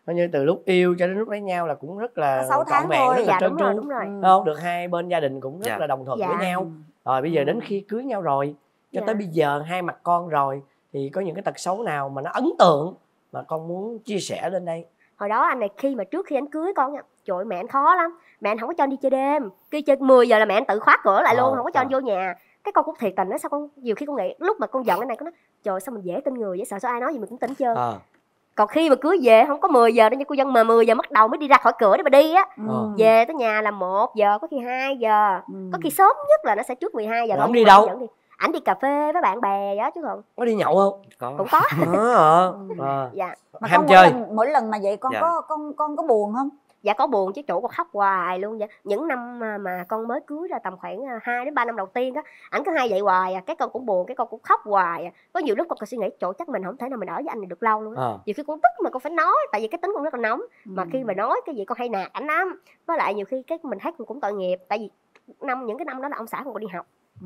coi như từ lúc yêu cho đến lúc lấy nhau là cũng rất là sáu tháng trọn vẹn, thôi. rất là Dạ, trơn đúng rồi, tru, đúng rồi. đúng không? Được hai bên gia đình cũng rất Dạ. là đồng thuận Dạ. với nhau. Rồi bây giờ đến khi cưới nhau rồi, cho Dạ. tới bây giờ hai mặt con rồi, thì có những cái tật xấu nào mà nó ấn tượng mà con muốn chia sẻ lên đây? Hồi đó anh này khi mà trước khi anh cưới con nha, trời ơi, mẹ anh khó lắm, mẹ anh không có cho anh đi chơi đêm, khi chơi mười giờ là mẹ anh tự khóa cửa lại Ờ, luôn, không có cho ờ. anh vô nhà. Cái con cũng thiệt tình đó, sao con nhiều khi con nghĩ lúc mà con giận cái này con nói trời sao mình dễ tin người, dễ sợ, sao ai nói gì mình cũng tin trơn. Ờ. Còn khi mà cưới về không có mười giờ đâu nha cô dân, mà mười giờ bắt đầu mới đi ra khỏi cửa để mà đi á. Ờ. Về tới nhà là một giờ, có khi hai giờ, có khi sớm nhất là nó sẽ trước mười hai giờ. Rồi thôi, ổng nhưng đi mà đâu? ảnh dẫn đi. Ảnh đi cà phê với bạn bè đó chứ không. Có đi nhậu không? Có. Cũng có. Ờ. Ờ. Dạ. Mà Ham con mỗi chơi. lần, mỗi lần mà vậy con Dạ. có con con có buồn không? Dạ có buồn chứ, chủ con khóc hoài luôn vậy. Những năm mà, mà con mới cưới ra tầm khoảng hai đến ba năm đầu tiên á, ảnh cứ hay vậy hoài à, cái con cũng buồn, cái con cũng khóc hoài à. Có nhiều lúc con còn suy nghĩ chỗ chắc mình không thể nào mình ở với anh này được lâu luôn á. Ờ. Nhiều khi con tức mà con phải nói, tại vì cái tính con rất là nóng, mà khi mà nói cái gì con hay nạt ảnh lắm. Với lại nhiều khi cái mình thấy con cũng tội nghiệp, tại vì năm những cái năm đó là ông xã con còn đi học.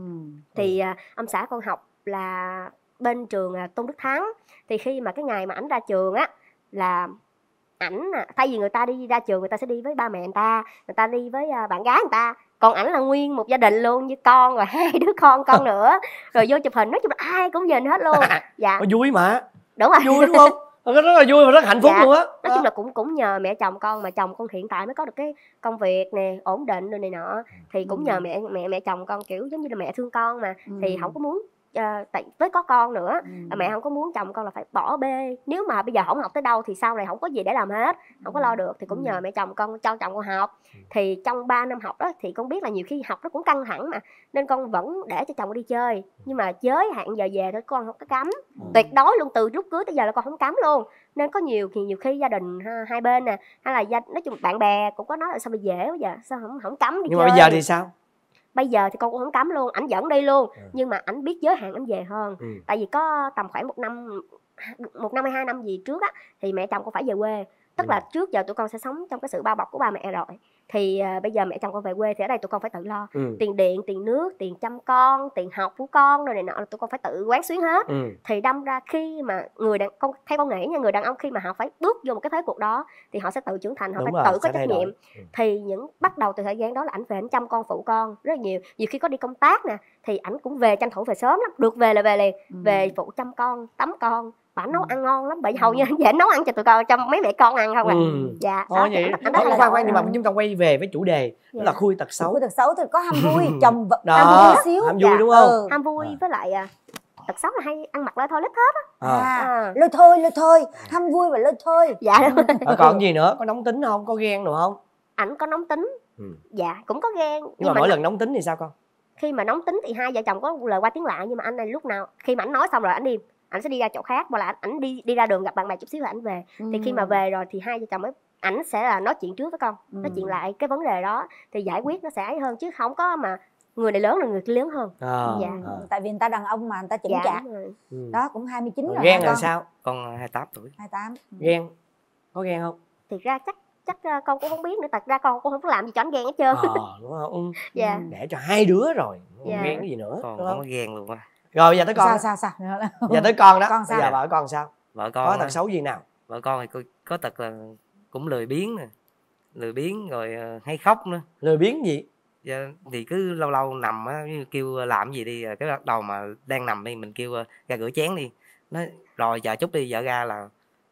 Thì à, ông xã con học là bên trường à, Tôn Đức Thắng. Thì khi mà cái ngày mà ảnh ra trường á là ảnh à, thay vì người ta đi ra trường người ta sẽ đi với ba mẹ người ta, người ta đi với à, bạn gái người ta, còn ảnh là nguyên một gia đình luôn, như con rồi hai đứa con con nữa, rồi vô chụp hình, nói chung là ai cũng nhìn hết luôn. Dạ. Có vui mà. Đúng rồi. Vui đúng không? Nó rất là vui và rất hạnh phúc Dạ. luôn á. Nói chung là cũng cũng nhờ mẹ chồng con, mà chồng con hiện tại mới có được cái công việc nè, ổn định rồi này nọ, thì cũng nhờ mẹ mẹ mẹ chồng con, kiểu giống như là mẹ thương con mà, thì không có muốn uh, tại với có con nữa, mẹ không có muốn chồng con là phải bỏ bê, nếu mà bây giờ không học tới đâu thì sau này không có gì để làm hết, không có lo được, thì cũng nhờ mẹ chồng con cho chồng con học. Thì trong ba năm học đó thì con biết là nhiều khi học nó cũng căng thẳng mà, nên con vẫn để cho chồng con đi chơi, nhưng mà giới hạn giờ về thôi, con không có cấm tuyệt đối luôn, từ lúc cưới tới giờ là con không cấm luôn. Nên có nhiều thì nhiều khi gia đình ha, hai bên nè, hay là gia, nói chung bạn bè cũng có nói là sao mà dễ quá giờ, sao không không cấm đi Nhưng chơi. mà bây giờ thì sao? Bây giờ thì con cũng không cấm luôn, ảnh dẫn đi luôn, ừ. nhưng mà ảnh biết giới hạn ảnh về hơn. ừ. Tại vì có tầm khoảng một năm một năm hay hai năm gì trước á, thì mẹ chồng con phải về quê, tức ừ. là trước giờ tụi con sẽ sống trong cái sự bao bọc của ba mẹ rồi, thì uh, bây giờ mẹ chồng con về quê thì ở đây tụi con phải tự lo. ừ. Tiền điện, tiền nước, tiền chăm con, tiền học của con rồi này nọ là tụi con phải tự quán xuyến hết. ừ. Thì đâm ra khi mà người đàn con theo con nghĩ nha, người đàn ông khi mà họ phải bước vô một cái thế cuộc đó thì họ sẽ tự trưởng thành, họ Đúng phải rồi, tự có trách nhiệm. ừ. Thì những bắt đầu từ thời gian đó là ảnh về ảnh chăm con phụ con rất là nhiều, nhiều khi có đi công tác nè thì ảnh cũng về, tranh thủ về sớm lắm, được về là về liền, ừ. về phụ chăm con, tắm con, bà nấu ăn ngon lắm, bởi vì hầu như về nấu ăn cho tụi con, cho mấy mẹ con ăn không à. ừ. Dạ. Ồ, vậy. Khoan khoan, nhưng mà chúng ta quay về với chủ đề đó là khui tật xấu. Khui tật xấu thì có ham vui, chồng vợ đó, ham vui xíu, ham vui đúng không? Ừ. Ham vui với lại à, tật xấu là hay ăn mặc lơi thôi lết hết á. À, à. lơi thôi lơi thôi, ham vui và lơi thôi. Dạ. Rồi còn gì nữa, có nóng tính không, có ghen được không? Ảnh có nóng tính. ừ. Dạ cũng có ghen, nhưng, nhưng mà, mà mỗi lần nóng tính thì sao con? Khi mà nóng tính thì hai vợ chồng có lời qua tiếng lại, nhưng mà anh này lúc nào khi mà anh nói xong rồi anh đi, ảnh sẽ đi ra chỗ khác, hoặc là ảnh, ảnh đi đi ra đường gặp bạn bè chút xíu là ảnh về. ừ. Thì khi mà về rồi thì hai vợ chồng mới, ảnh sẽ là nói chuyện trước với con, ừ. nói chuyện lại cái vấn đề đó thì giải quyết nó sẽ ấy hơn, chứ không có mà người này lớn là người kia lớn hơn. à, dạ. à. Tại vì người ta đàn ông mà người ta chững dạ, chạc. ừ. Đó cũng hai mươi chín rồi. Ghen là sao? Con hai mươi tám tuổi. hai mươi tám. ừ. Ghen có ghen không? Thì ra chắc chắc con cũng không biết nữa, thật ra con cũng không có làm gì cho anh ghen hết trơn. à, đúng không? dạ. Để cho hai đứa rồi dạ. ghen cái gì nữa? Con không có ghen luôn á. Rồi bây giờ tới con. Sao sao sao? Giờ tới con đó. Con sao? Bây giờ vợ con sao? Vợ con có tật xấu gì nào? Vợ con thì có, có tật là cũng lười biếng nè, lười biếng rồi uh, hay khóc nữa. Lười biếng gì? Dạ, thì cứ lâu lâu nằm á, kêu làm gì đi, cái bắt đầu mà đang nằm đi mình kêu uh, ra rửa chén đi, nói rồi chờ chút đi, vợ ra là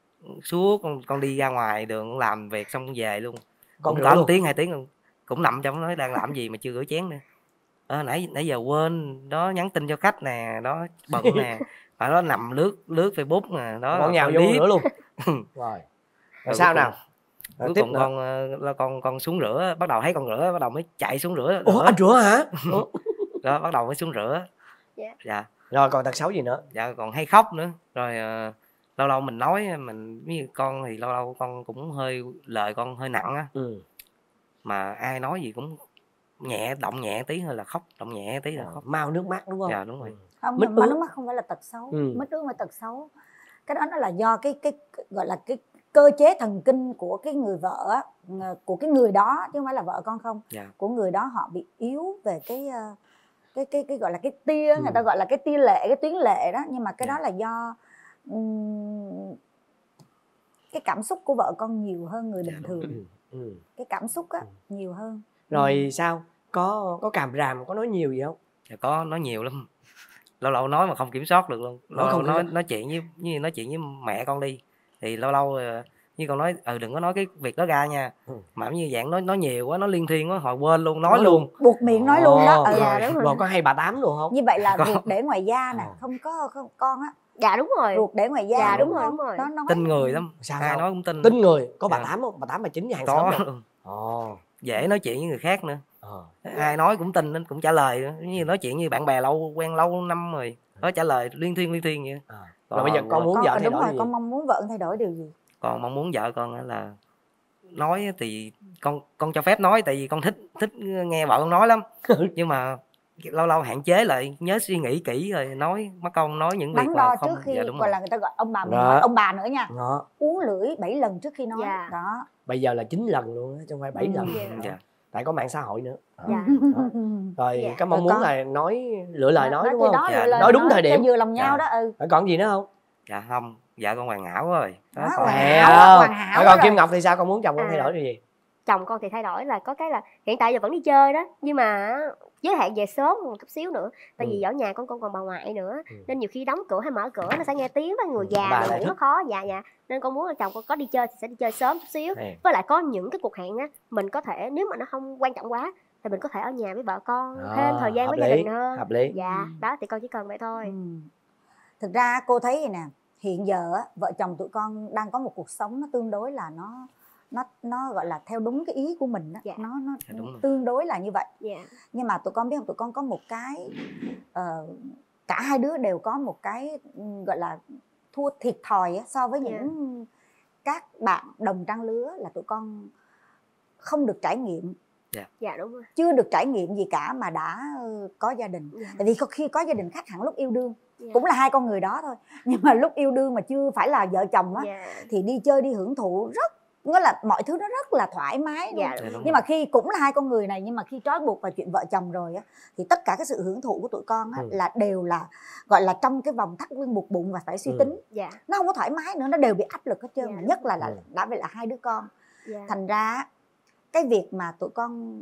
suốt con con đi ra ngoài đường con làm việc xong con về luôn, con cũng có một tiếng hai tiếng luôn, cũng nằm trong nói đang làm gì mà chưa rửa chén nữa. À, nãy nãy giờ quên đó, nhắn tin cho khách nè, đó bận nè, phải đó nằm lướt lướt Facebook nè, đó con nhào vô nữa luôn. rồi rồi, rồi sao nào? Cuối cùng con là con con xuống rửa, bắt đầu thấy con rửa bắt đầu mới chạy xuống rửa. Ủa anh rửa hả? Đó bắt đầu mới xuống rửa. dạ. dạ Rồi còn tật xấu gì nữa? Dạ còn hay khóc nữa. Rồi uh, lâu lâu mình nói mình với con thì lâu lâu con cũng hơi lời con hơi nặng á. ừ. Mà ai nói gì cũng nhẹ, động nhẹ tí thôi là khóc, động nhẹ tí là khóc. Mau nước mắt đúng không? Dạ đúng rồi. Không, mít nước mắt không phải là tật xấu. ừ. Mít nước là tật xấu. Cái đó nó là do cái cái gọi là cái cơ chế thần kinh của cái người vợ á, của cái người đó chứ không phải là vợ con không. dạ. Của người đó họ bị yếu về cái cái cái cái gọi là cái tia, ừ. người ta gọi là cái tia lệ, cái tuyến lệ đó, nhưng mà cái dạ. đó là do um, cái cảm xúc của vợ con nhiều hơn người bình thường. Ừ. Ừ. Cái cảm xúc á nhiều hơn. Rồi sao? Có có càm ràm, có nói nhiều gì không? Dạ có, nói nhiều lắm. Lâu lâu nói mà không kiểm soát được luôn. Lâu Nói lâu không nói kiểm- nói chuyện với như nói chuyện với mẹ con đi thì lâu lâu ờ, như con nói ừ đừng có nói cái việc đó ra nha. Ừ. Mà như dạng nói nói nhiều quá, nói liên thiên quá hồi quên luôn, nói, Nói luôn. Buộc miệng nói luôn đó. Ồ, Ừ. rồi. đúng rồi. Rồi có hay bà tám luôn không? Như vậy là Có. ruột để ngoài da nè, Ờ. không có không, con á, Dạ đúng rồi. ruột để ngoài da. Dạ, đúng rồi, không? đúng rồi. Nó nói Tin người lắm. Sao, Ai sao? nói cũng tin. Tin người. Có bà Dạ. tám không? Bà tám bà chính với hàng xóm Có rồi. luôn. Ồ. Dễ nói chuyện với người khác nữa. Ờ. Ai nói cũng tin nên cũng trả lời nữa. Như nói chuyện như bạn bè lâu quen lâu năm rồi có trả lời liên thiên liên thiên vậy. À. Còn- Rồi bây giờ con muốn con, vợ ờ, thay đúng đổi rồi, gì? con mong muốn vợ thay đổi điều gì? Còn mong muốn vợ con á là nói thì con con cho phép nói tại vì con thích thích nghe vợ con nói lắm. Nhưng mà lâu lâu hạn chế lại, nhớ suy nghĩ kỹ rồi nói, mất công nói những việc Đắn mà đo không. trước khi Dạ, đúng gọi rồi. là người ta gọi ông bà mình Đó. nói ông bà nữa nha. Đó. Uống lưỡi bảy lần trước khi nói. Dạ. Đó. Bây giờ là chín lần luôn á, chứ không phải bảy Ừ. lần. Dạ. Dạ. Tại có mạng xã hội nữa. Dạ. Rồi Dạ. cái mong Rồi muốn con- là nói lựa lời nói đúng thì không? đó, Dạ, lựa lời nói đúng thời điểm. cho vừa lòng nhau Dạ. đó. Ừ. Rồi còn gì nữa không? Dạ không, vợ con hoàn hảo rồi. Đó, Đó, còn- hoàn Nè hảo, không? hoàn hảo Rồi còn rồi. Kim Ngọc thì sao? Con muốn chồng con À. thay đổi điều gì? Chồng con thì thay đổi là có cái là hiện tại giờ vẫn đi chơi đó, nhưng mà giới hạn về sớm một chút xíu nữa, tại vì Ừ. ở nhà con con còn bà ngoại nữa, Ừ. nên nhiều khi đóng cửa hay mở cửa nó sẽ nghe tiếng với người Ừ, già bà mà lại ngủ nó thích. khó. Dạ dạ, nên con muốn là chồng con có đi chơi thì sẽ đi chơi sớm chút xíu. Nè. Với lại có những cái cuộc hẹn á, mình có thể nếu mà nó không quan trọng quá thì mình có thể ở nhà với vợ con Đó, thêm thời gian hợp với gia lý, đình hơn. hợp lý. Dạ, Ừ. đó thì con chỉ cần vậy thôi. Ừ. Thực ra cô thấy vậy nè, hiện giờ á, vợ chồng tụi con đang có một cuộc sống nó tương đối là nó nó nó gọi là theo đúng cái ý của mình đó. Dạ. Nó nó Dạ, đúng rồi. tương đối là như vậy. Dạ. Nhưng mà tụi con biết không, tụi con có một cái ờ, cả hai đứa đều có một cái ừ, gọi là thua thiệt thòi á, so với Dạ. những các bạn đồng trang lứa là tụi con không được trải nghiệm, Dạ đúng rồi. chưa được trải nghiệm gì cả mà đã ừ, có gia đình. Dạ. Tại vì có- khi có gia đình khác hẳn lúc yêu đương, Dạ. cũng là hai con người đó thôi, nhưng mà lúc yêu đương mà chưa phải là vợ chồng á, Dạ. thì đi chơi đi hưởng thụ rất, nghĩa là mọi thứ nó rất là thoải mái luôn. Dạ, Dạ, đúng Nhưng rồi. mà khi cũng là hai con người này, nhưng mà khi trói buộc vào chuyện vợ chồng rồi á, thì tất cả cái sự hưởng thụ của tụi con á, Ừ. là đều là gọi là trong cái vòng thắt lưng buộc bụng và phải suy Ừ. tính. Dạ. Nó không có thoải mái nữa, nó đều bị áp lực hết trơn. Dạ, Mà đúng nhất là, là Ừ. đã vậy là hai đứa con. Dạ. Thành ra á, cái việc mà tụi con,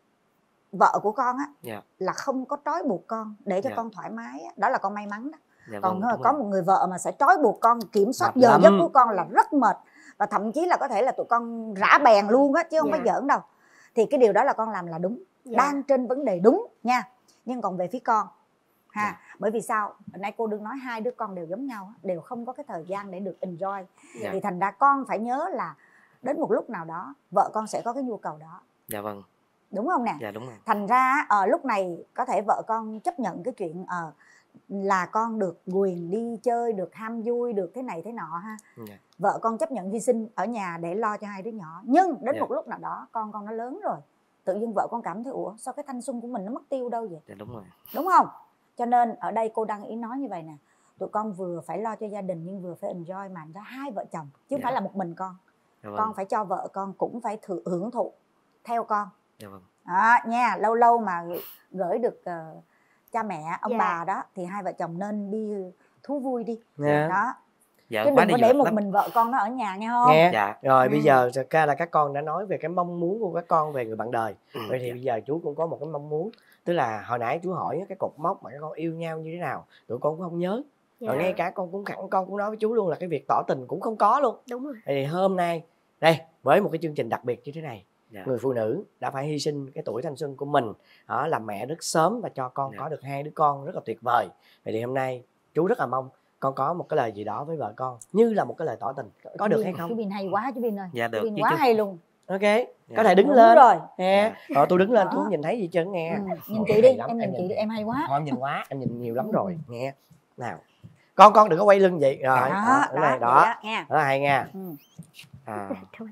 vợ của con á, Dạ. là không có trói buộc con để cho Dạ. con thoải mái á, đó là con may mắn đó. Dạ, Còn vâng, có, đúng có rồi. một người vợ mà sẽ trói buộc con, kiểm soát Mệt giờ lắm. giấc của con là rất mệt, và thậm chí là có thể là tụi con rã bèn luôn á, chứ không Dạ. phải giỡn đâu. Thì cái điều đó là con làm là đúng, Dạ. đang trên vấn đề đúng nha. Nhưng còn về phía con ha, Dạ. bởi vì sao, hồi nãy cô đừng nói hai đứa con đều giống nhau, đều không có cái thời gian để được enjoy. Dạ. Thì thành ra con phải nhớ là đến một lúc nào đó vợ con sẽ có cái nhu cầu đó, Dạ vâng. đúng không nè? Dạ đúng rồi. Thành ra ở lúc này có thể vợ con chấp nhận cái chuyện ờ, là con được quyền đi chơi, được ham vui, được thế này thế nọ ha. Dạ. Vợ con chấp nhận hy sinh ở nhà để lo cho hai đứa nhỏ. Nhưng đến Dạ. một lúc nào đó con con nó lớn rồi, tự nhiên vợ con cảm thấy ủa sao cái thanh xuân của mình nó mất tiêu đâu vậy, Dạ đúng rồi. đúng không? Cho nên ở đây cô đang ý nói như vậy nè, tụi con vừa phải lo cho gia đình nhưng vừa phải enjoy mà cho hai vợ chồng, chứ không Dạ. phải là một mình con. Dạ vâng. Con phải cho vợ con cũng phải thử hưởng thụ theo con. Dạ vâng. Đó, nha, lâu lâu mà gửi được ờ, cha mẹ ông Dạ. bà đó thì hai vợ chồng nên đi thú vui đi. Nha. Đó, Dạ chứ quá đừng đi có du để lịch một lắm. mình vợ con nó ở nhà nghe không? Nghe. Dạ. Rồi Ừ. bây giờ thật ra là các con đã nói về cái mong muốn của các con về người bạn đời. Ừ, Vậy thì dạ. bây giờ chú cũng có một cái mong muốn, tức là hồi nãy chú hỏi á, cái cột mốc mà các con yêu nhau như thế nào, tụi con cũng không nhớ. Dạ. Rồi ngay cả con cũng khẳng con cũng nói với chú luôn là cái việc tỏ tình cũng không có luôn. Đúng rồi. Vậy thì hôm nay đây với một cái chương trình đặc biệt như thế này, Dạ. người phụ nữ đã phải hy sinh cái tuổi thanh xuân của mình, đó, làm mẹ rất sớm và cho con Dạ. có được hai đứa con rất là tuyệt vời. Vậy thì hôm nay chú rất là mong con có một cái lời gì đó với vợ con như là một cái lời tỏ tình, có Chú được Bin- hay Chú không? Bin hay quá chú Bin ơi. Dạ Chú được Bin chứ quá chú. hay luôn. Ok, Dạ. có thể đứng Đúng lên rồi. nghe. Dạ. Rồi tôi đứng lên Đó. tôi không nhìn thấy gì trơn nghe. Ừ, nhìn Ồ, chị hay đi, lắm, em nhìn chị đi, em hay quá. Thôi, em nhìn quá, em nhìn nhiều lắm Ừ. rồi, nghe. Nào, con con đừng có quay lưng vậy. Rồi, Đó, đó, đó, này, vậy đó, đó, nghe. đó là hay nha. Ừ. À, Thôi.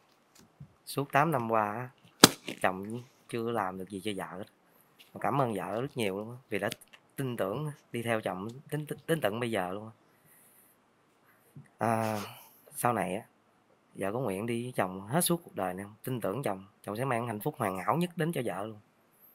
suốt tám năm qua á, chồng chưa làm được gì cho vợ hết. Mà cảm ơn vợ rất nhiều luôn á, vì đã tin tưởng đi theo chồng đến đến tận bây giờ luôn á. À, sau này á vợ có nguyện đi với chồng hết suốt cuộc đời này không? Tin tưởng chồng, chồng sẽ mang hạnh phúc hoàn hảo nhất đến cho vợ luôn.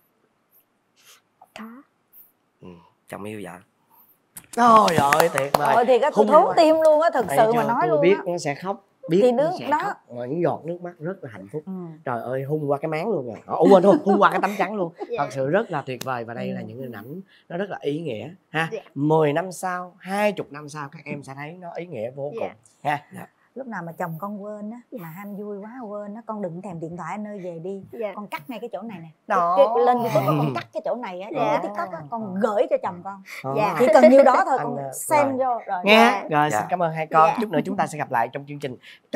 Có. Ừ, chồng yêu vợ. Trời ơi, tuyệt vời. Rồi thì cái Hung thốn quá. tim luôn á, thực Đây sự cho mà nói tôi luôn biết á. nó sẽ khóc. biết thì nó nước sẽ đó khóc, và những giọt nước mắt rất là hạnh phúc. ừ. Trời ơi, hun qua cái máng luôn rồi. Ủa quên thôi, hun qua cái tấm trắng luôn. Dạ. Thật sự rất là tuyệt vời, và đây Ừ. là những hình ảnh nó rất là ý nghĩa ha. Dạ. mười năm sau, hai mươi năm sau các em sẽ thấy nó ý nghĩa vô Dạ. cùng ha. Dạ. Lúc nào mà chồng con quên á, mà ham vui quá quên á, con đừng thèm điện thoại anh ơi, về đi. Dạ. Con cắt ngay cái chỗ này nè. Đó. Cái, cái, lên YouTube con cắt cái chỗ này á, Dạ. cái TikTok á, con gửi cho chồng con. Đó. Dạ. Chỉ cần nhiêu đó thôi Anh, con ờ, xem rồi. vô rồi. Nghe. Dạ. Rồi Dạ. xin cảm ơn hai con. Dạ. Chút nữa chúng ta sẽ gặp lại trong chương trình